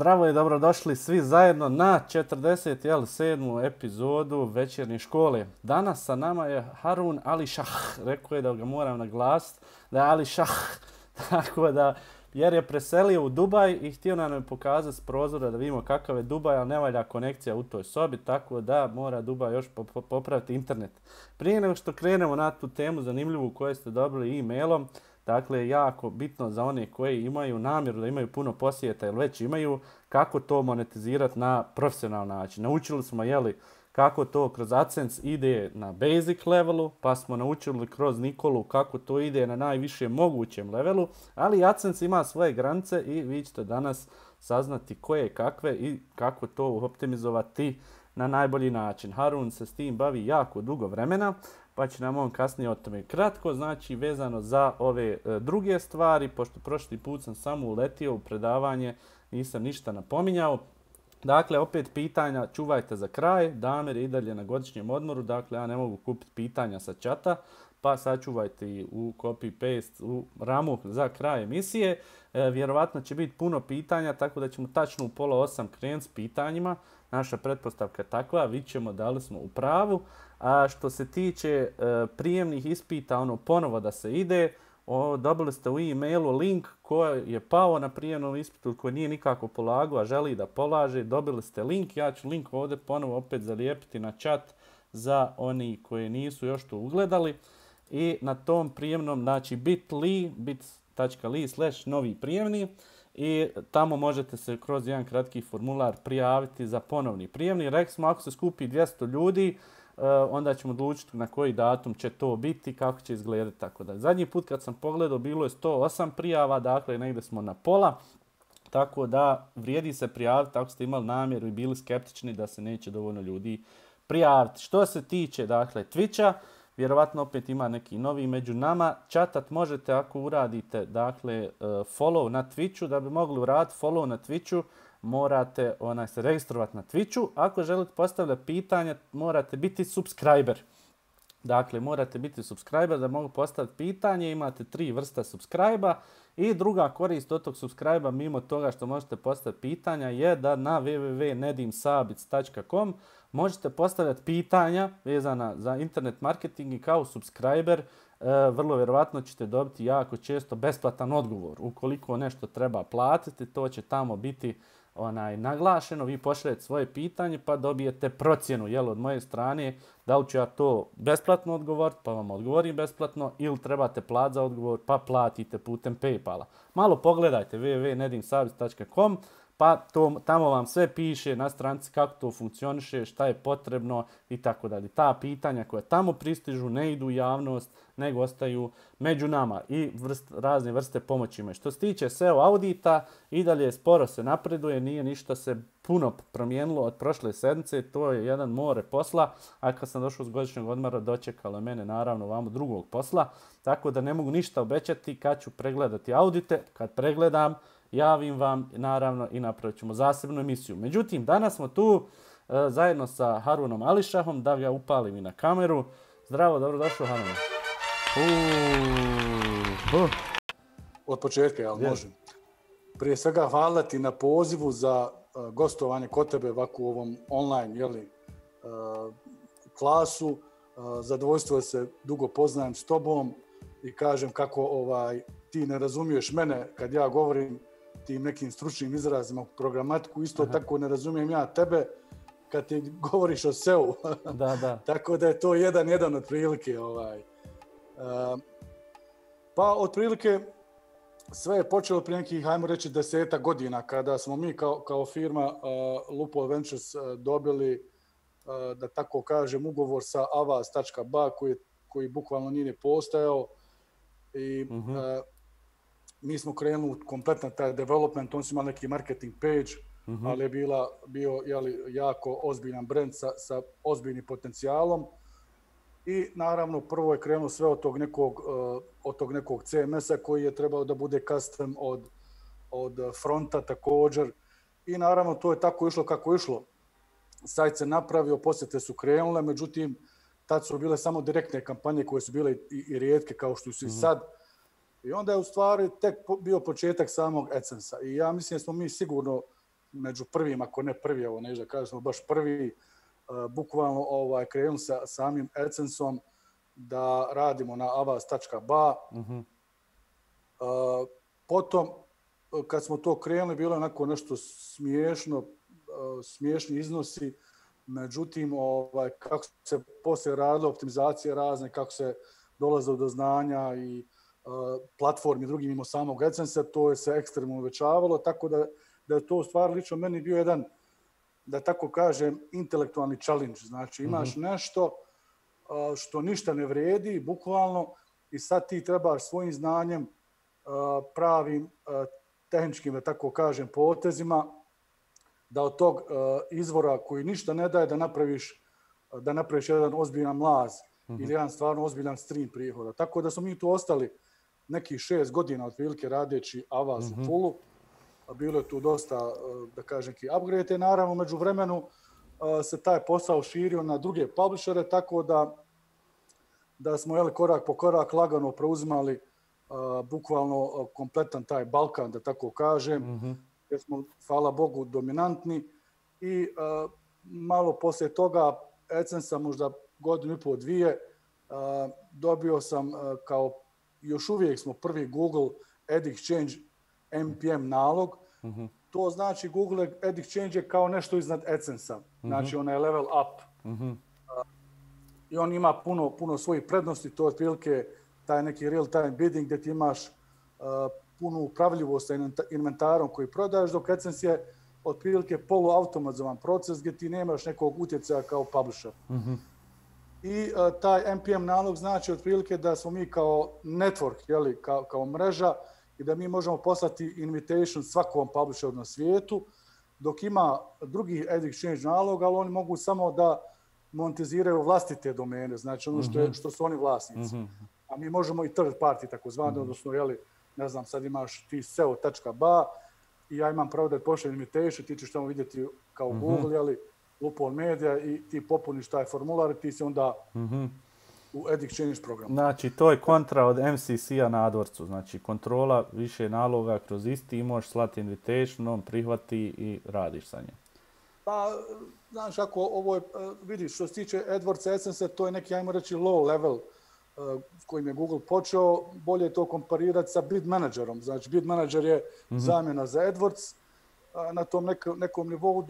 Zdravo i dobrodošli svi zajedno na 47. epizodu Večernje škole. Danas sa nama je Harun Alishah, rekao je da ga moram naglasiti, da je Alishah, tako da, jer je preselio u Dubaj i htio nam je pokazati s prozora da vidimo kakav je Dubaj, ali ne valja konekcija u toj sobi, tako da mora Dubaj još popraviti internet. Prije nego što krenemo na tu temu zanimljivu koju ste dobili e-mailom, dakle, jako bitno za one koji imaju namjeru da imaju puno posjeta ili već imaju, kako to monetizirati na profesionalan način. Naučili smo, kako to kroz AdSense ide na basic levelu, pa smo naučili kroz Nikolu kako to ide na najvišem mogućem levelu, ali AdSense ima svoje granice i vi ćete danas saznati koje kakve i kako to optimizovati na najbolji način. Harun se s tim bavi jako dugo vremena, pa će nam on kasnije o tome kratko, znači vezano za ove druge stvari, pošto prošli put sam samo uletio u predavanje, nisam ništa napominjao. Dakle, opet pitanja čuvajte za kraj, Damer je i dalje na godišnjem odmoru, dakle ja ne mogu kupiti pitanja sa čata, pa sačuvajte i u copy-paste, u ramu za kraj emisije. Vjerovatno će biti puno pitanja, tako da ćemo tačno u 7:30 krenuti s pitanjima. Naša pretpostavka je takva, vidjet ćemo da li smo u pravu. A što se tiče prijemnih ispita, ponovo da se ide, dobili ste u e-mailu link koji je pao na prijemnom ispitu, koji nije nikako polagao, a želi da polaže. Dobili ste link, ja ću link ovdje ponovo opet zalijepiti na chat za oni koji nisu još to ugledali. I na tom prijemnom, znači bit.ly/novi prijemni, i tamo možete se kroz jedan kratki formular prijaviti za ponovni prijemni. Rekli smo, ako se skupi 200 ljudi, onda ćemo odlučiti na koji datum će to biti, kako će izgledati, tako da. Zadnji put kad sam pogledao bilo je 108 prijava, dakle negdje smo na pola, tako da vrijedi se prijaviti ako ste imali namjeru i bili skeptični da se neće dovoljno ljudi prijaviti. Što se tiče, dakle, Twitcha, vjerovatno opet ima neki novi među nama. Chatat možete ako uradite, dakle, follow na Twitchu. Da bi mogli uraditi follow na Twitchu, morate se registrovati na Twitchu. Ako želite postavljati pitanja, morate biti subscriber. Dakle, morate biti subscriber da mogu postaviti pitanje. Imate 3 vrsta subscribe-a. I druga korist od tog subscribe-a, mimo toga što možete postaviti pitanja, je da na www.nedimsabic.com možete postavljati pitanja vezana za internet marketing i kao subscriber vrlo vjerovatno ćete dobiti jako često besplatan odgovor. Ukoliko nešto treba platiti, to će tamo biti naglašeno, vi pošaljete svoje pitanje pa dobijete procjenu od moje strane da li ću ja to besplatno odgovoriti pa vam odgovorim besplatno ili trebate platiti za odgovor pa platite putem PayPala. Malo pogledajte www.nedimsabic.com pa tamo vam sve piše na stranici kako to funkcioniše, šta je potrebno i tako dalje. Ta pitanja koja tamo pristižu ne idu u javnost, nego ostaju među nama i razne vrste pomoći. Što se tiče SEO audita, i dalje sporo se napreduje, nije ništa se puno promijenilo od prošle sedmice, to je jedan more posla, a kad sam došao s godišnjeg odmora dočekalo mene naravno vamo drugog posla, tako da ne mogu ništa obećati kad ću pregledati audite, kad pregledam, javim vam naravno i napravit ćemo zasebnu emisiju. Međutim, danas smo tu zajedno sa Harunom Alishahom, da ga upalim i na kameru. Zdravo, dobrodošao Harune. Od početka, jel možem? Prije svega hvala ti na pozivu za gostovanje kod tebe ovako u ovom online klasu. Zadovoljstvo se dugo poznajem s tobom i kažem kako ti ne razumiješ mene kad ja govorim tim nekim stručnim izrazima programatiku, isto tako ne razumijem ja tebe kad ti govoriš o SEO. Da. Tako da je to jedan otprilike. Pa otprilike sve je počelo prije nekih, hajmo reći, 10 godina kada smo mi kao firma Loophole Ventures dobili, da tako kažem, ugovor sa avaz.ba koji bukvalno nije postojao i mi smo krenuli kompletno taj development, on su imali neki marketing page, ali je bio jako ozbiljan brand sa ozbiljnim potencijalom. I naravno prvo je krenulo sve od tog nekog CMS-a koji je trebao da bude custom od fronta također. I naravno to je tako išlo kako je išlo. Sajt se napravio, posjete su krenule, međutim tad su bile samo direktne kampanje koje su bile i rijetke kao što su i sad. I onda je u stvari tek bio početak samog AdSense-a. I ja mislim da smo mi sigurno među prvim, ako ne prvi, evo neću da kažem, smo baš prvi, bukvalno krenuli sa samim AdSense-om da radimo na avaz.ba. Potom, kad smo to krenuli, bilo je onako nešto smiješno, smiješni iznosi, međutim, kako se poslije radilo optimizacije razne, kako se dolaze do znanja i platformi drugim mimo samog AdSense-a, to je se ekstremno uvećavalo, tako da je to u stvari lično meni bio jedan, da tako kažem, intelektualni challenge. Znači, imaš nešto što ništa ne vredi, bukvalno, i sad ti trebaš svojim znanjem, pravim tehničkim, da tako kažem, potezima, da od tog izvora koji ništa ne daje da napraviš jedan ozbiljan mlaz ili jedan stvarno ozbiljan stream prihoda. Tako da smo mi tu ostali nekih 6 godina otprilike radeći avaz u fullu. Bilo je tu dosta, da kažem, upgrade. Naravno, među vremenu se taj posao širio na druge publishere, tako da smo korak po korak lagano preuzimali bukvalno kompletan taj Balkan, da tako kažem, jer smo, hvala Bogu, dominantni. I malo poslije toga, AdSense-a možda godinu i pol, dvije, dobio sam kao, još uvijek smo prvi Google Ad Exchange NPM nalog. To znači Google Ad Exchange je kao nešto iznad AdSense-a. Znači on je level up. I on ima puno svojih prednosti. To je otprilike taj neki real time bidding gdje ti imaš punu upravljivost sa inventarom koji prodaješ, dok AdSense je otprilike poluautomatizovan proces gdje ti nemaš nekog utjecaja kao publisher. I taj NPM nalog znači otprilike da smo mi kao network, kao mreža, i da mi možemo poslati invitation svakom publisheru na svijetu, dok ima drugih Ad Exchange naloga, ali oni mogu samo da monetiziraju vlastite domene, znači ono što su oni vlasnici. A mi možemo i third party, takozvano, odnosno, ne znam, sad imaš ti seo.ba i ja imam pravo da pošaljem invitation, ti ćeš tamo vidjeti kao Google, Lupol Media, i ti popuniš taj formular i ti si onda u Ad Exchange programu. Znači, to je kontra od MCC-a na AdWordsu. Znači, kontrola više naloga kroz isti i možeš slati invitation, on prihvati i radiš sa njim. Pa, znaš, ako ovo je, vidiš, što se tiče AdWords AdSense, to je neki, ajmo reći, low level s kojim je Google počeo. Bolje je to komparirati sa Bid Managerom. Znači, Bid Manager je zamjena za AdWords na tom nekom nivou,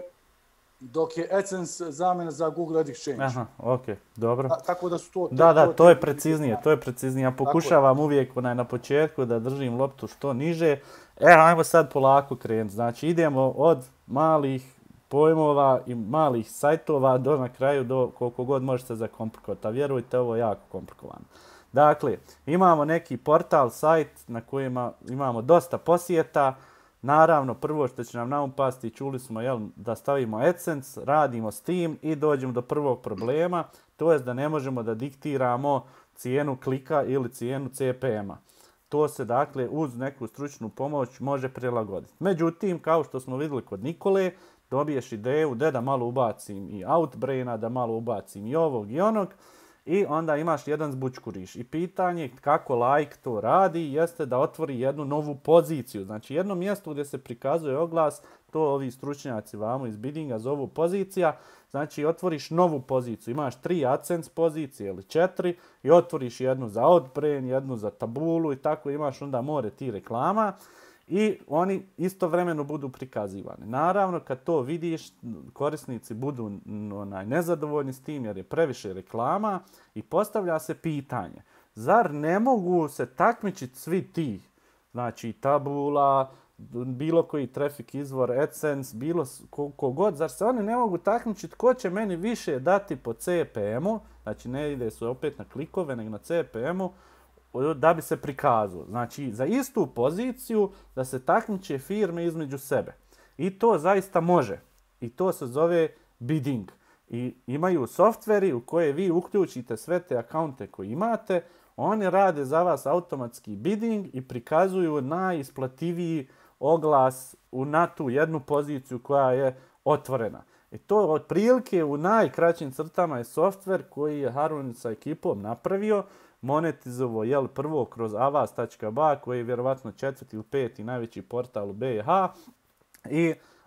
dok je AdSense zamjena za Google Ad Exchange. Aha, ok, dobro. Tako da su to... To je preciznije, Ja pokušavam uvijek na početku da držim loptu što niže. Ajmo sad polako krenuti. Znači, idemo od malih pojmova i malih sajtova do na kraju, do koliko god možete zakomplikovati. A vjerujte, ovo je jako komplikovano. Dakle, imamo neki portal, sajt na kojima imamo dosta posjeta. Naravno, prvo što će nam na um pasti, čuli smo da stavimo AdSense, radimo s tim i dođemo do prvog problema, to je da ne možemo da diktiramo cijenu klika ili cijenu CPM-a. To se, dakle, uz neku stručnu pomoć može prilagoditi. Međutim, kao što smo vidjeli kod Nikole, dobiješ ideju da malo ubacim i Outbraina, da malo ubacim i ovog i onog, i onda imaš jedan zbućkuriš. I pitanje kako like to radi jeste da otvori jednu novu poziciju. Znači jedno mjesto gdje se prikazuje oglas, to ovi stručnjaci vamo iz biddinga zovu pozicija. Znači otvoriš novu poziciju. Imaš 3 AdSense pozicije ili 4 i otvoriš jednu za Outbrain, jednu za Tabulu i tako imaš onda more ti reklama. I oni istovremeno budu prikazivani. Naravno, kad to vidiš, korisnici budu nezadovoljni s tim jer je previše reklama i postavlja se pitanje, zar ne mogu se takmičiti svi ti, znači Tabula, bilo koji traffic izvor, AdSense, bilo kogod, zar se oni ne mogu takmičiti ko će meni više dati po CPM-u, znači ne ide se opet na klikove, nego na CPM-u, da bi se prikazalo. Znači, za istu poziciju da se takmiče firme između sebe. I to zaista može. I to se zove bidding. I imaju softveri u koje vi uključite sve te akaunte koje imate, oni rade za vas automatski bidding i prikazuju najisplativiji oglas na tu jednu poziciju koja je otvorena. I to otprilike u najkraćim crtama je softver koji je Harun sa ekipom napravio, monetizovo prvo kroz avaz.ba koji je vjerovatno 4. ili 5. najveći portal u BiH i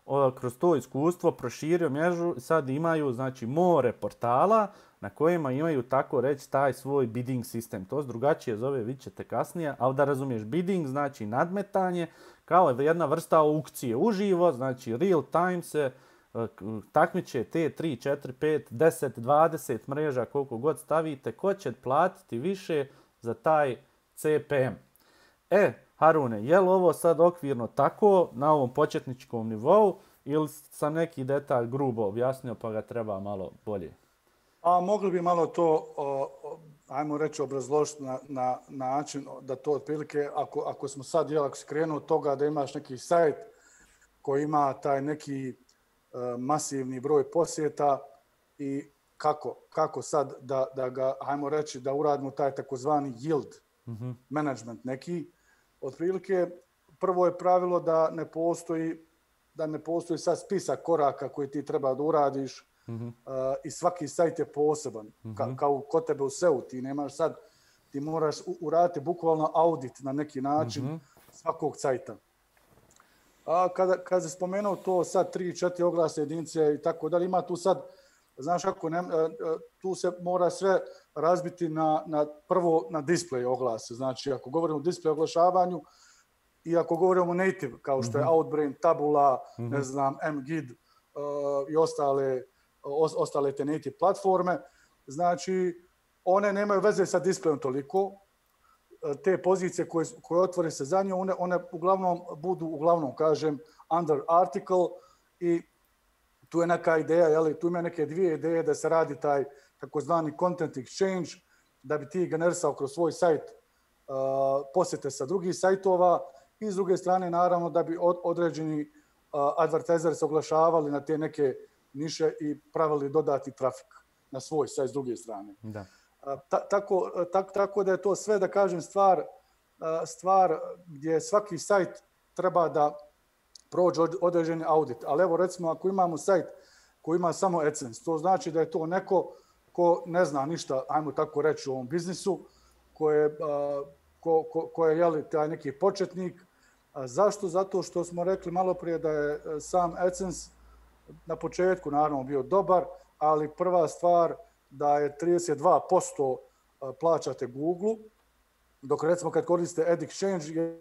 kroz to iskustvo proširio mrežu, sad imaju znači more portala na kojima imaju tako reći taj svoj bidding sistem. To se drugačije zove, vidjet ćete kasnije, ali da razumiješ, bidding znači nadmetanje kao jedna vrsta aukcije uživo, znači real time se takmiče te 3, 4, 5, 10, 20 mreža koliko god stavite, ko će platiti više za taj CPM. Harune, je li ovo sad okvirno tako na ovom početničkom nivou ili sam neki detalj grubo objasnio pa ga treba malo bolje? A mogli bi malo to, ajmo reći, obrazložiti na način da to otprilike, ako smo sad ako si krenuo od toga da imaš neki sajt koji ima taj neki masivni broj posjeta i kako sad da ga, ajmo reći, da uradimo taj takozvani yield management neki. Otprilike, prvo je pravilo da ne postoji sad spisak koraka koji ti treba da uradiš i svaki sajt je poseban. Kao kod tebe u SEO, ti moraš uraditi bukvalno audit na neki način svakog sajta. Kad se spomenuo to sad 3-4 oglasne jedinice i tako dalje, ima tu sad, znaš kako, tu se mora sve razbiti prvo na display oglase. Znači, ako govorimo o display oglašavanju i ako govorimo o native, kao što je Outbrain, Tabula, ne znam, MGID i ostale te native platforme, znači, one nemaju veze sa displayom toliko. Te pozicije koje otvore se za nju, one uglavnom, kažem, under article i tu je neka ideja, tu ima neke dvije ideje da se radi taj takozvani content exchange, da bi ti generisao kroz svoj sajt posjete sa drugih sajtova i s druge strane, naravno, da bi određeni advertiseri se oglašavali na te neke niše i pravili dodati trafik na svoj sajt s druge strane. Da. Tako da je to sve, da kažem, stvar gdje svaki sajt treba da prođe određeni audit. Ali evo, recimo, ako imamo sajt koji ima samo AdSense, to znači da je to neko ko ne zna ništa, ajmo tako reći, u ovom biznisu, ko je taj neki početnik. Zašto? Zato što smo rekli malo prije da je sam AdSense na početku naravno bio dobar, ali prva stvar da je 32% plaćate Google, dok recimo kad koristite Ad Exchange je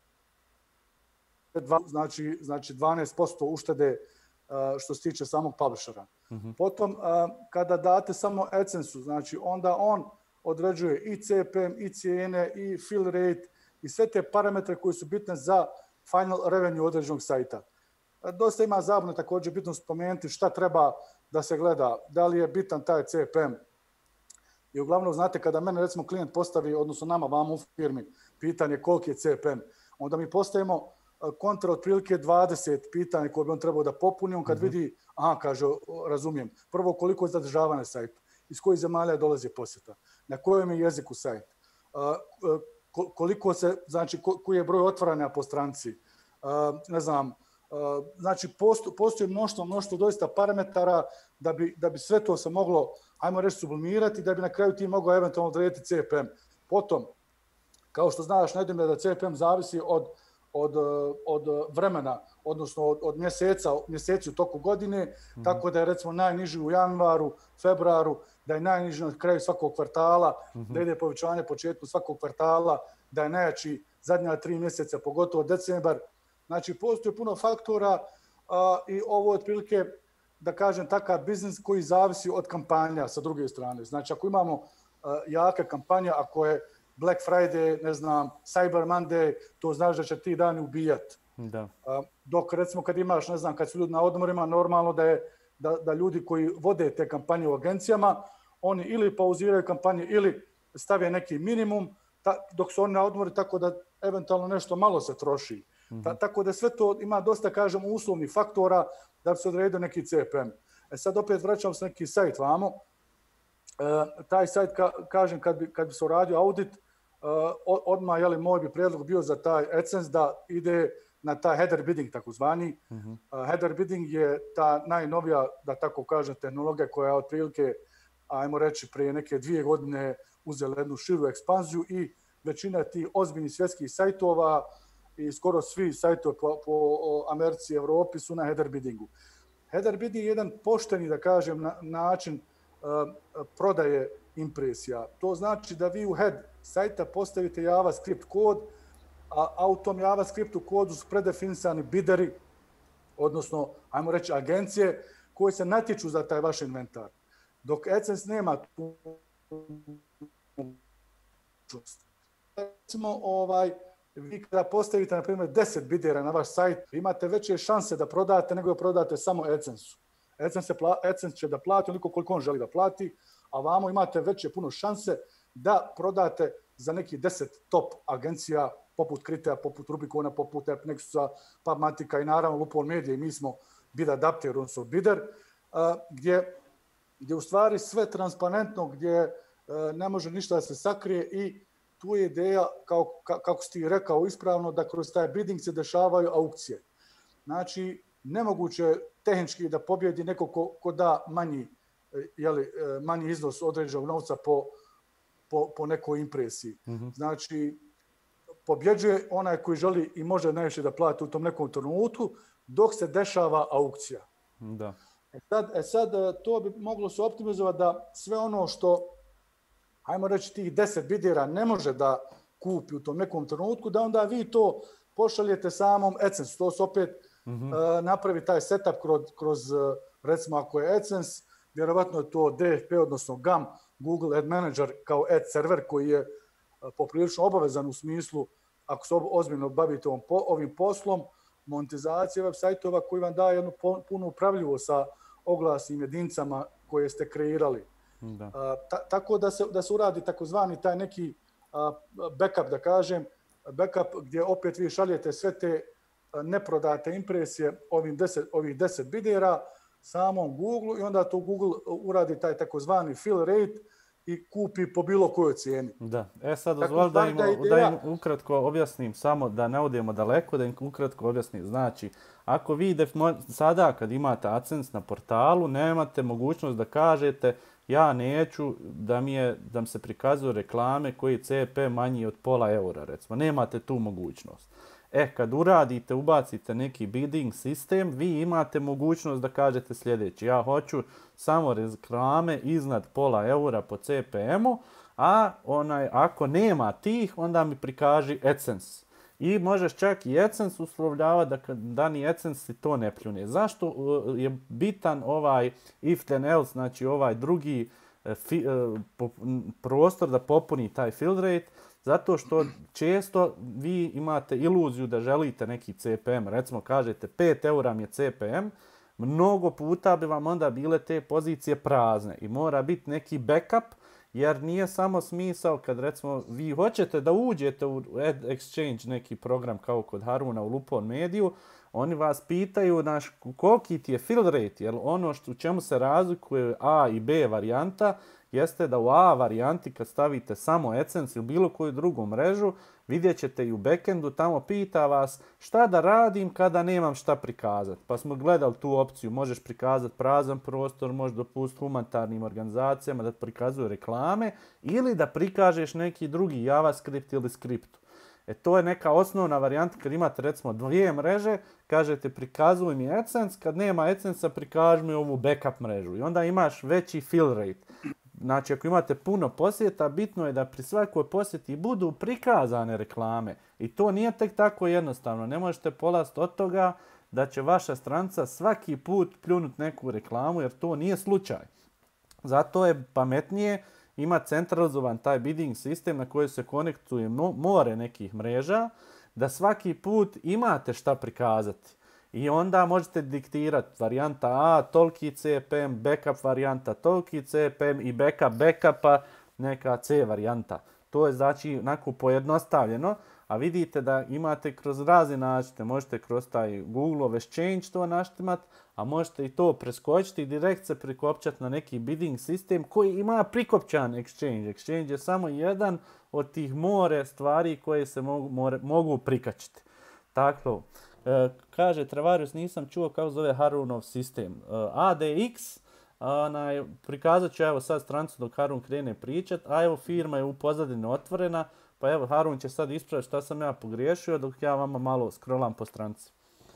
znači 12% uštede što se tiče samog publishera. Potom kada date samo AdSense-u, znači onda on određuje i CPM, i cijene, i fill rate, i sve te parametre koji su bitne za final revenue određenog sajta. Dosta ima zabune, također bitno spomenuti šta treba da se gleda, da li je bitan taj CPM. I uglavnom, znate, kada mene recimo klijent postavi, odnosno nama vama u firmi, pitanje koliki je CPM, onda mi postavimo kontra otprilike 20 pitanja koje bi on trebao da popuni. On kad vidi, kaže, razumijem, prvo koliko je zadržavanje sajtu, iz kojih zemalja dolazi posjeta, na kojem je jeziku sajt, koliko se, znači, koji je broj otvaranja po stranci, ne znam, znači postoji mnoštvo doista parametara da bi sve to se moglo, ajmo reći, sublimirati, da bi na kraju ti mogao eventualno odrediti CPM. Potom, kao što znaš, Nedime, da CPM zavisi od vremena, odnosno od mjeseci u toku godine, tako da je recimo najniži u januaru, februaru, da je najniži na kraju svakog kvartala, da ide povećanje početku svakog kvartala, da je najjači zadnja 3 mjeseca, pogotovo decembar. Znači, postoji puno faktora i ovo je otprilike, da kažem, takav biznis koji zavisi od kampanja sa druge strane. Znači, ako imamo jaka kampanja, ako je Black Friday, ne znam, Cyber Monday, to znaš da će ti dani ubijati. Da. Dok, recimo, kad imaš, ne znam, kad su ljudi na odmorima, normalno da ljudi koji vode te kampanje u agencijama, oni ili pauziraju kampanje ili stave neki minimum dok su oni na odmori, tako da eventualno nešto malo se troši. Tako da sve to ima dosta, kažem, uslovnih faktora da bi se odredio neki CPM. Sad opet vraćam se neki sajt vamo. Taj sajt, kažem, kad bi se uradio audit, odmah, moj bi prijedlog bio za taj AdSense da ide na taj header bidding takozvani. Header bidding je ta najnovija, da tako kažem, tehnologija koja je otprilike, ajmo reći, prije neke 2 godine uzela jednu širu ekspanziju i većina tih ozbiljnih svjetskih sajtova i skoro svi sajtovi po Americi i Evropi su na header biddingu. Header bidding je jedan pošteni, da kažem, način prodaje impresija. To znači da vi u head sajta postavite JavaScript kod, a u tom JavaScriptu kodu su predefinisani bideri, odnosno, ajmo reći, agencije koje se natječu za taj vaš inventar. Dok AdSense nema tu mogućnost. Recimo, vi kada postavite, na primjer, 10 bidera na vaš sajt, imate veće šanse da prodate nego da prodate samo AdSense-u. AdSense će da plati onoliko koliko on želi da plati, a vamo imate veće puno šanse da prodate za neki 10 top agencija poput Kritea, poput Rubicona, poput AppNexusa, PubMatica i naravno Lupol Media i mi smo bid adapter, odnosno bider, gdje u stvari sve transparentno, gdje ne može ništa da se sakrije i tu je ideja, kako si ti rekao ispravno, da kroz taj bidding se dešavaju aukcije. Znači, nemoguće je tehnički da pobjedi neko ko da manji iznos određenog novca po nekoj impresiji. Znači, pobjeđuje onaj koji želi i može najviše da plati u tom nekom trenutku, dok se dešava aukcija. Da. Sad, to bi moglo se optimizovati da sve ono što, ajmo reći, tih 10 bidera ne može da kupi u tom nekom trenutku, da onda vi to pošaljete samom AdSense. To se opet napravi taj setup kroz, recimo, ako je AdSense, vjerovatno je to DFP, odnosno GAM, Google Ad Manager kao ad server koji je poprilično obavezan u smislu, ako se ozbiljno bavite ovim poslom, monetizacije web sajtova koji vam daje jednu punu upravljivost sa oglasnim jedinicama koje ste kreirali. Tako da se uradi takozvani taj neki backup, da kažem, backup gdje opet vi šaljete sve te neprodate impresije ovih 10 bidera samom Google i onda to Google uradi taj takozvani fill rate i kupi po bilo kojoj cijeni. Da. Sad dozvoli da im ukratko objasnim, samo da ne odemo daleko, da im ukratko objasnim. Znači, ako vi sada kad imate AdSense na portalu, nemate mogućnost da kažete ja neću da mi se prikazuju reklame koji je CP manji od €0,5, recimo. Nemate tu mogućnost. Kad uradite, ubacite neki bidding sistem, vi imate mogućnost da kažete sljedeće. Ja hoću samo reklame iznad €0,5 po CPM-u, a ako nema tih, onda mi prikaži AdSense. I možeš čak i AdSense uslovljavati da ni AdSense to ne pljune. Zašto je bitan ovaj if then else, znači ovaj drugi prostor da popuni taj fill rate? Zato što često vi imate iluziju da želite neki CPM, recimo kažete €5 mi je CPM, mnogo puta bi vam onda bile te pozicije prazne i mora biti neki backup, jer nije samo smisao kad recimo vi hoćete da uđete u Ad Exchange, neki program kao kod Haruna u Lupol Mediju, oni vas pitaju koliki ti je fill rate, jer ono u čemu se razlikuje A i B varijanta jeste da u A varijanti kad stavite samo AdSense ili bilo koju drugu mrežu, vidjet ćete i u backendu, tamo pita vas šta da radim kada nemam šta prikazati. Pa smo gledali tu opciju, možeš prikazati prazan prostor, možeš dopustiti humanitarnim organizacijama da prikazuju reklame ili da prikažeš neki drugi JavaScript ili skript. To je neka osnovna varijanta kad imate recimo 2 mreže, kažete prikazuj mi AdSense, kad nema AdSense prikaži mi ovu backup mrežu i onda imaš veći fill rate. Znači, ako imate puno posjeta, bitno je da pri svakoj posjeti budu prikazane reklame. I to nije tek tako jednostavno. Ne možete polaziti od toga da će vaša stranica svaki put pljunut neku reklamu, jer to nije slučaj. Zato je pametnije imati centralizovan taj bidding sistem na koji se konektuje more nekih mreža, da svaki put imate šta prikazati. I onda možete diktirati varijanta A, toliki CPM, backup varijanta, toliki CPM i backup backupa, neka C varijanta. To je znači onako pojednostavljeno, a vidite da imate kroz razne načine. Možete kroz taj Google Exchange to naštimati, a možete i to preskočiti i direkt se prikopčati na neki bidding sistem koji ima prikopčan Exchange. Exchange je samo jedan od tih more stvari koje se mogu prikačiti. Tako. Kaže Travarius, nisam čuo kako zove Harunov sistem. ADX, prikazat ću evo sad stranicu dok Harun krene pričat, a evo firma je u pozadini otvorena, Pa evo, Harun će sad ispraviti šta sam ja pogriješio dok ja vama malo scrollam po stranici.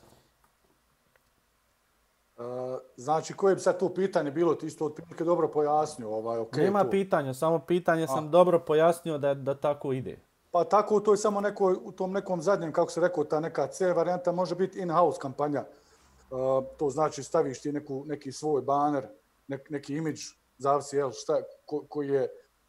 Znači, koje bi sad to pitanje bilo, ti isto otprilike dobro pojasnio. Okay, nema pitanja, samo pitanje sam dobro pojasnio da tako ide. Pa tako, to je samo u tom nekom zadnjem, kako se rekao, ta neka C varijanta može biti in-house kampanja. To znači staviš ti neki svoj baner, neki imidž, zavisi koji je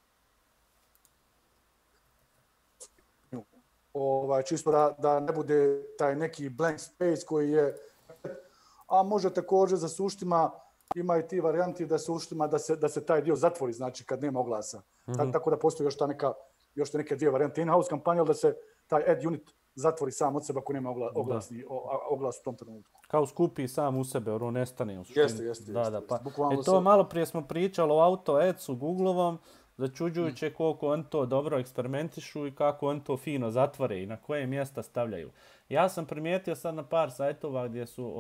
čisto da ne bude taj neki blank space koji je, a može također za suštima ima i ti varijanti da suštima da se taj dio zatvori, znači kad nema oglasa. Tako da postoji još te neke dvije varijante in-house kampanje, ali da se taj ad unit zatvori sam od sebe ako nema oglas u tom trenutku. Kao skupi sam u sebe, ono nestane u suštini. Jeste. Pa, to malo prije smo pričali o auto ads-u Googleovom, začuđujuće koliko on to dobro eksperimentišu i kako on to fino zatvore i na koje mjesta stavljaju. Ja sam primijetio sad na par sajtova gdje su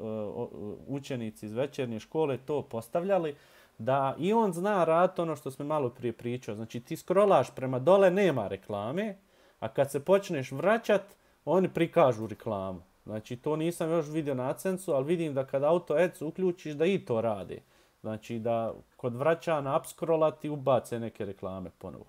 učenici iz večernje škole to postavljali, da i on zna raditi ono što smo malo prije pričao. Znači ti scrollaš prema dole, nema reklame, a kad se počneš vraćat, oni prikažu reklamu. Znači to nisam još vidio na AdSense-u, ali vidim da kad Auto Ads uključiš da i to radi. Znači da kod vraćana upscrolla ti ubace neke reklame ponovo.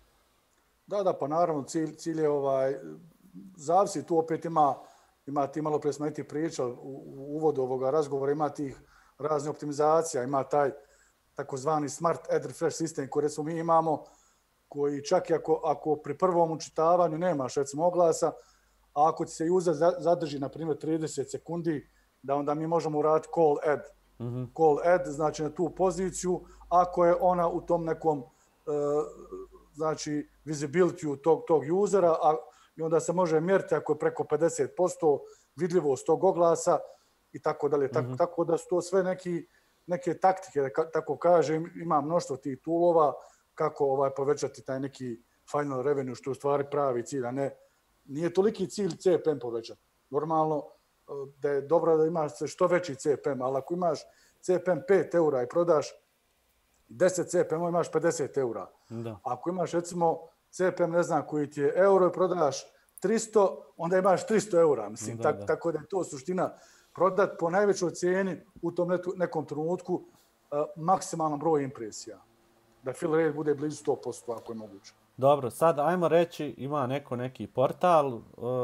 Da, pa naravno cilj je zavisi, tu opet ima ti malo prije smo i ti pričali u uvodu ovoga razgovora, ima tih raznih optimizacija, ima taj takozvani smart ad refresh sistem koji recimo mi imamo, koji čak i ako pri prvom učitavanju nemaš recimo oglasa, a ako ti se user zadrži na primjer 30 sekundi, da onda mi možemo uraditi call ad. Call ad znači na tu poziciju, ako je ona u tom nekom znači visibility tog usera, i onda se može mjeriti ako je preko 50% vidljivost tog oglasa i tako dalje. Tako da su to sve neke taktike, tako kažem, ima mnoštvo tih toolova kako povećati taj neki final revenue, što je u stvari pravi cilj, a nije toliki cilj CPM povećati. Normalno da je dobro da imaš što veći CPM, ali ako imaš CPM 5 eura i prodaš 10 CPM, imaš 50 eura. Da. Ako imaš recimo CPM, ne znam, koji ti je euro i prodaš 300, onda imaš 300 eura. Mislim, tako da je to suština. Prodat po najvećoj cijeni u tom nekom trenutku maksimalan broj impresija. Da fill rate bude blizu 100% ako je moguće. Dobro, sad ajmo reći, ima neki portal,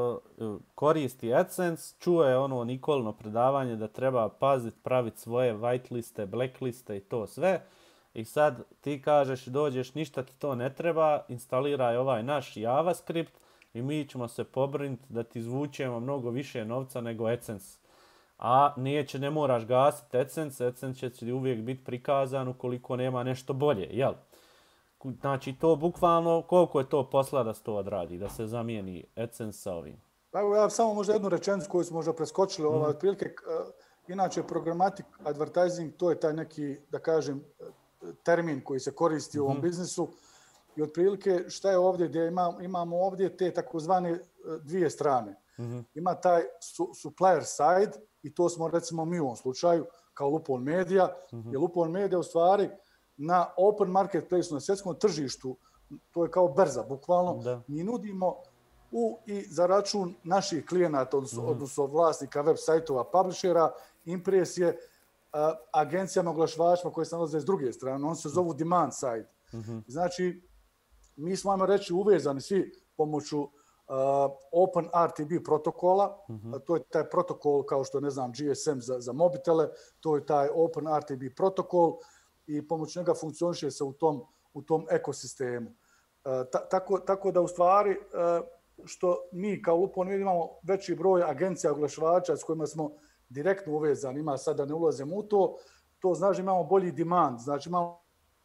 koristi AdSense, čuje ono Nikolino predavanje da treba paziti, praviti svoje white liste, black liste i to sve. I sad ti kažeš, dođeš, ništa ti to ne treba, instaliraj ovaj naš JavaScript i mi ćemo se pobrinuti da ti izvučemo mnogo više novca nego AdSense. A ne moraš gasiti AdSense će ti uvijek biti prikazan ukoliko nema nešto bolje, jel? Znači to bukvalno, koliko je to posla da se to odradi, da se zamijeni AdSense sa ovim? Evo ja samo možda jednu rečenicu koju smo možda preskočili, otprilike, inače programmatic advertising, to je taj neki, da kažem, termin koji se koristi u ovom biznisu i otprilike šta je ovdje gdje imamo ovdje te takozvane dvije strane. Ima taj supplier side i to smo recimo mi u ovom slučaju kao Lupol Media, jer Lupol Media u stvari na open marketplace, na svjetskom tržištu, to je kao berza, bukvalno, mi nudimo i za račun naših klijenata, odnosno vlasnika web sajtova, publishera, impresije, agencijama, oglašivačima koji se nalaze s druge strane. On se zovu demand side. Znači, mi smo, ajmo reći, uvezani svi pomoću OpenRTB protokola. To je taj protokol kao što je, ne znam, GSM za mobitele. To je taj OpenRTB protokol i pomoću njega funkcioniše se u tom ekosistemu. Tako da u stvari što mi kao Lupol imamo veći broj agencija oglašivača s kojima smo direktno uvezani, ima sad da ne ulazim u to znači imamo bolji demand, znači imamo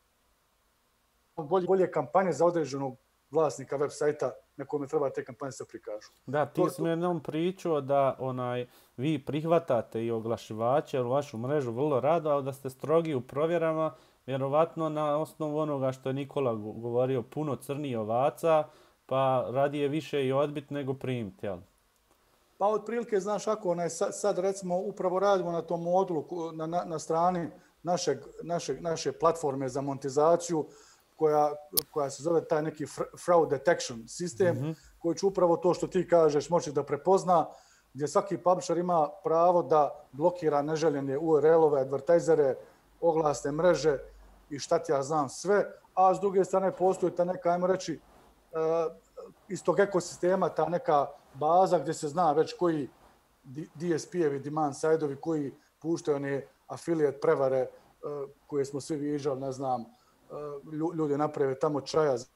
bolje kampanje za određenog vlasnika web sajta na kojem treba te kampanje se prikažu. Da, ti smo jednom pričao da vi prihvatate i oglašivače u vašu mrežu vrlo rado, ali da ste strogi u provjerama, vjerovatno na osnovu onoga što je Nikola govorio, puno crnih ovaca, pa radije više i odbit nego primiti, jel? Pa otprilike, znaš, ako sad recimo upravo radimo na tom modulu na strani naše platforme za monetizaciju, koja se zove taj neki fraud detection sistem, koji će upravo to što ti kažeš moći da prepozna, gdje svaki publisher ima pravo da blokira neželjene URL-ove, advertisere, oglasne mreže i šta ti ja znam sve, a s druge strane postoji ta neka, ajmo reći, iz tog ekosistema, ta neka baza gdje se zna već koji DSP-evi, demand side-ovi, koji puštaju one affiliate prevare koje smo svi viđali, ne znam, ljudi naprave tamo čaja za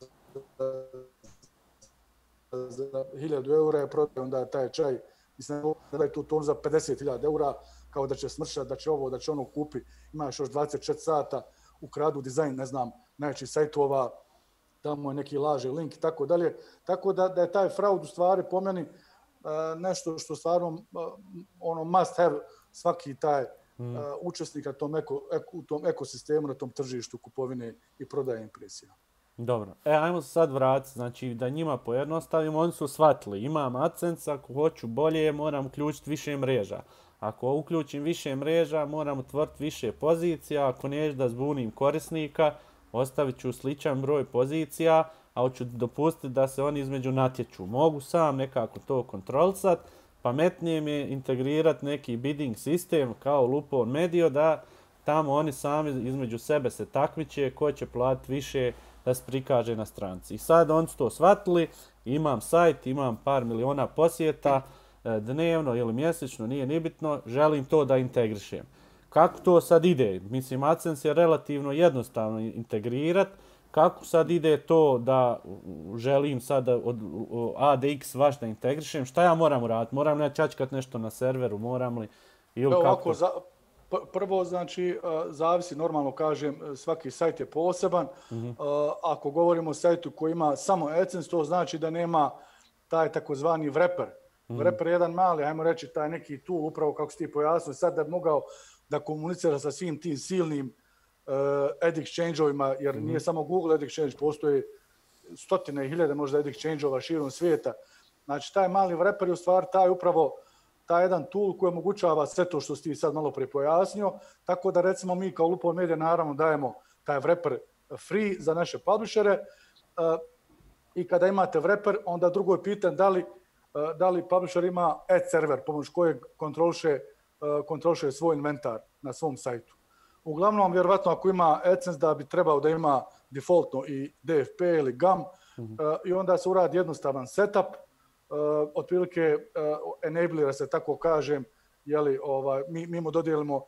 1.000 eura je prodaju, onda je taj čaj, mislim da je tu ton za 50.000 eura, kao da će smršati, da će ovo, da će ono kupi, imaš još 24 sata, ukradu dizajn, ne znam, najvećih sajtova, tamo je neki laži link i tako dalje. Tako da je taj fraud u stvari po meni nešto što stvarno ono must have svaki taj učesnik u tom ekosistemu, na tom tržištu kupovine i prodaje impresija. Dobro, ajmo se sad vratiti, znači da njima pojednostavimo, oni su shvatili, imam AdSense, ako hoću bolje moram uključiti više mreža. Ako uključim više mreža, moram otvoriti više pozicija, ako neću da zbunim korisnika, ostavit ću sličan broj pozicija, a hoću dopustiti da se oni između natječu. Mogu sam nekako to kontrolisati, pametnije mi je integrirati neki bidding sistem kao Lupon Medio, da tamo oni sami između sebe se takmiče ko će platiti više da se prikaže na stranci. I sad oni su to shvatili, imam sajt, imam par miliona posjeta dnevno ili mjesečno, nije ni bitno, želim to da integrišem. Kako to sad ide? Mislim, AdSense je relativno jednostavno integrirati. Kako sad ide to da želim sad od A do X vaš da integrišem? Šta ja moram uraditi? Moram li čačkat nešto na serveru? Moram li? Ili kako? Prvo, znači, zavisi, normalno kažem, svaki sajt je poseban. Ako govorimo o sajtu koji ima samo AdSense, to znači da nema taj takozvani wrapper. Wrapper je jedan mali, ajmo reći, taj neki tool, upravo kako si ti pojasnio, sad da bi mogao da komunicira sa svim tim silnim ad exchange-ovima, jer nije samo Google ad exchange, postoji stotine i hiljade možda ad exchange-ova širom svijeta. Znači, taj mali wrapper je u stvari taj jedan tool koji omogućava sve to što si ti sad malo prije pojasnio, tako da recimo mi kao Lupon Media naravno dajemo taj wrapper free za naše publishere i kada imate wrapper, onda drugo je pitanje da li publisher ima ad server pomoć kojeg kontroliše svoj inventar na svom sajtu. Uglavnom, vjerovatno ako ima AdSense da bi trebao da ima defaultno i DFP ili GAM i onda se uradi jednostavan setup, otprilike enablira se, tako kažem, mi mu dodijelimo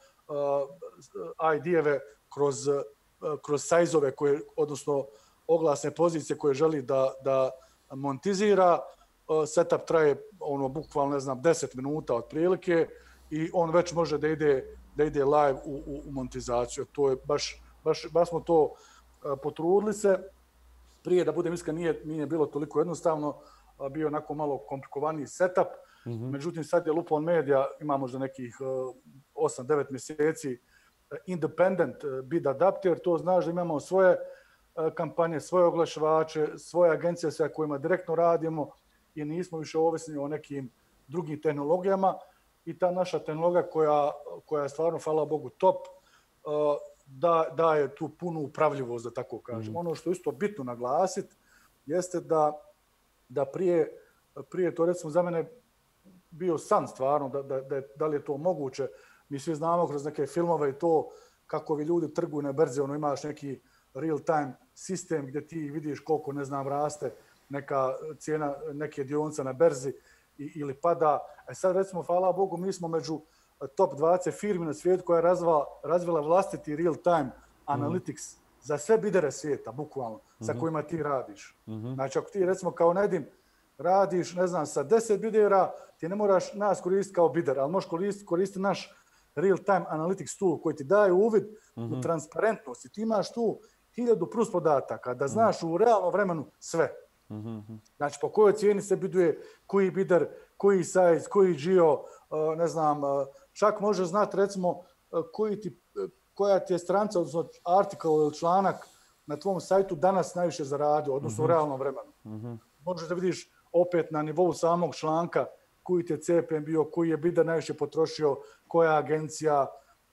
ID-eve kroz sajzove, odnosno oglasne pozicije koje želi da montizira. Setup traje bukvalno, ne znam, 10 minuta otprilike i on već može da ide live u montizaciju. To je baš smo to potrudili se. Prije, da budem iskren, nije bilo toliko jednostavno, bio onako malo komplikovaniji setup. Međutim, sad je Lupon Media, ima možda nekih 8-9 mjeseci independent bid adapter, to znači da imamo svoje kampanje, svoje oglašivače, svoje agencije sa kojima direktno radimo i nismo više ovisni o nekim drugim tehnologijama. I ta naša tehnologija koja je stvarno, hvala Bogu, top, daje tu punu upravljivost, da tako kažem. Ono što je isto bitno naglasiti jeste da prije to, recimo, za mene bio san stvarno, da li je to moguće. Mi svi znamo kroz neke filmove i to kako vi ljudi trguju na berzi, imaš neki real time sistem gdje ti vidiš koliko, ne znam, raste neka cijena neke dionice na berzi ili pada. Sad, recimo, hvala Bogu, mi smo među top 20 firmi na svijetu koja je razvila vlastiti real time analytics za sve bidere svijeta, bukvalno, sa kojima ti radiš. Znači, ako ti, recimo, kao Nedim radiš, ne znam, sa 10 bidera, ti ne moraš nas koristiti kao bider, ali možeš koristiti naš real time analytics tool koji ti daje uvid u transparentnost. I ti imaš tu 1000 plus podataka, da znaš u realnom vremenu sve. Znači, po kojoj cijeni se biduje, koji bider, koji size, koji geo, ne znam, čak može znati, recimo, koja ti je stranca, odnosno artikl ili članak na tvom sajtu danas najviše zaradio, odnosno u realnom vremenu. Možeš da vidiš opet na nivou samog članka koji ti je CPM bio, koji je bider najviše potrošio, koja agencija,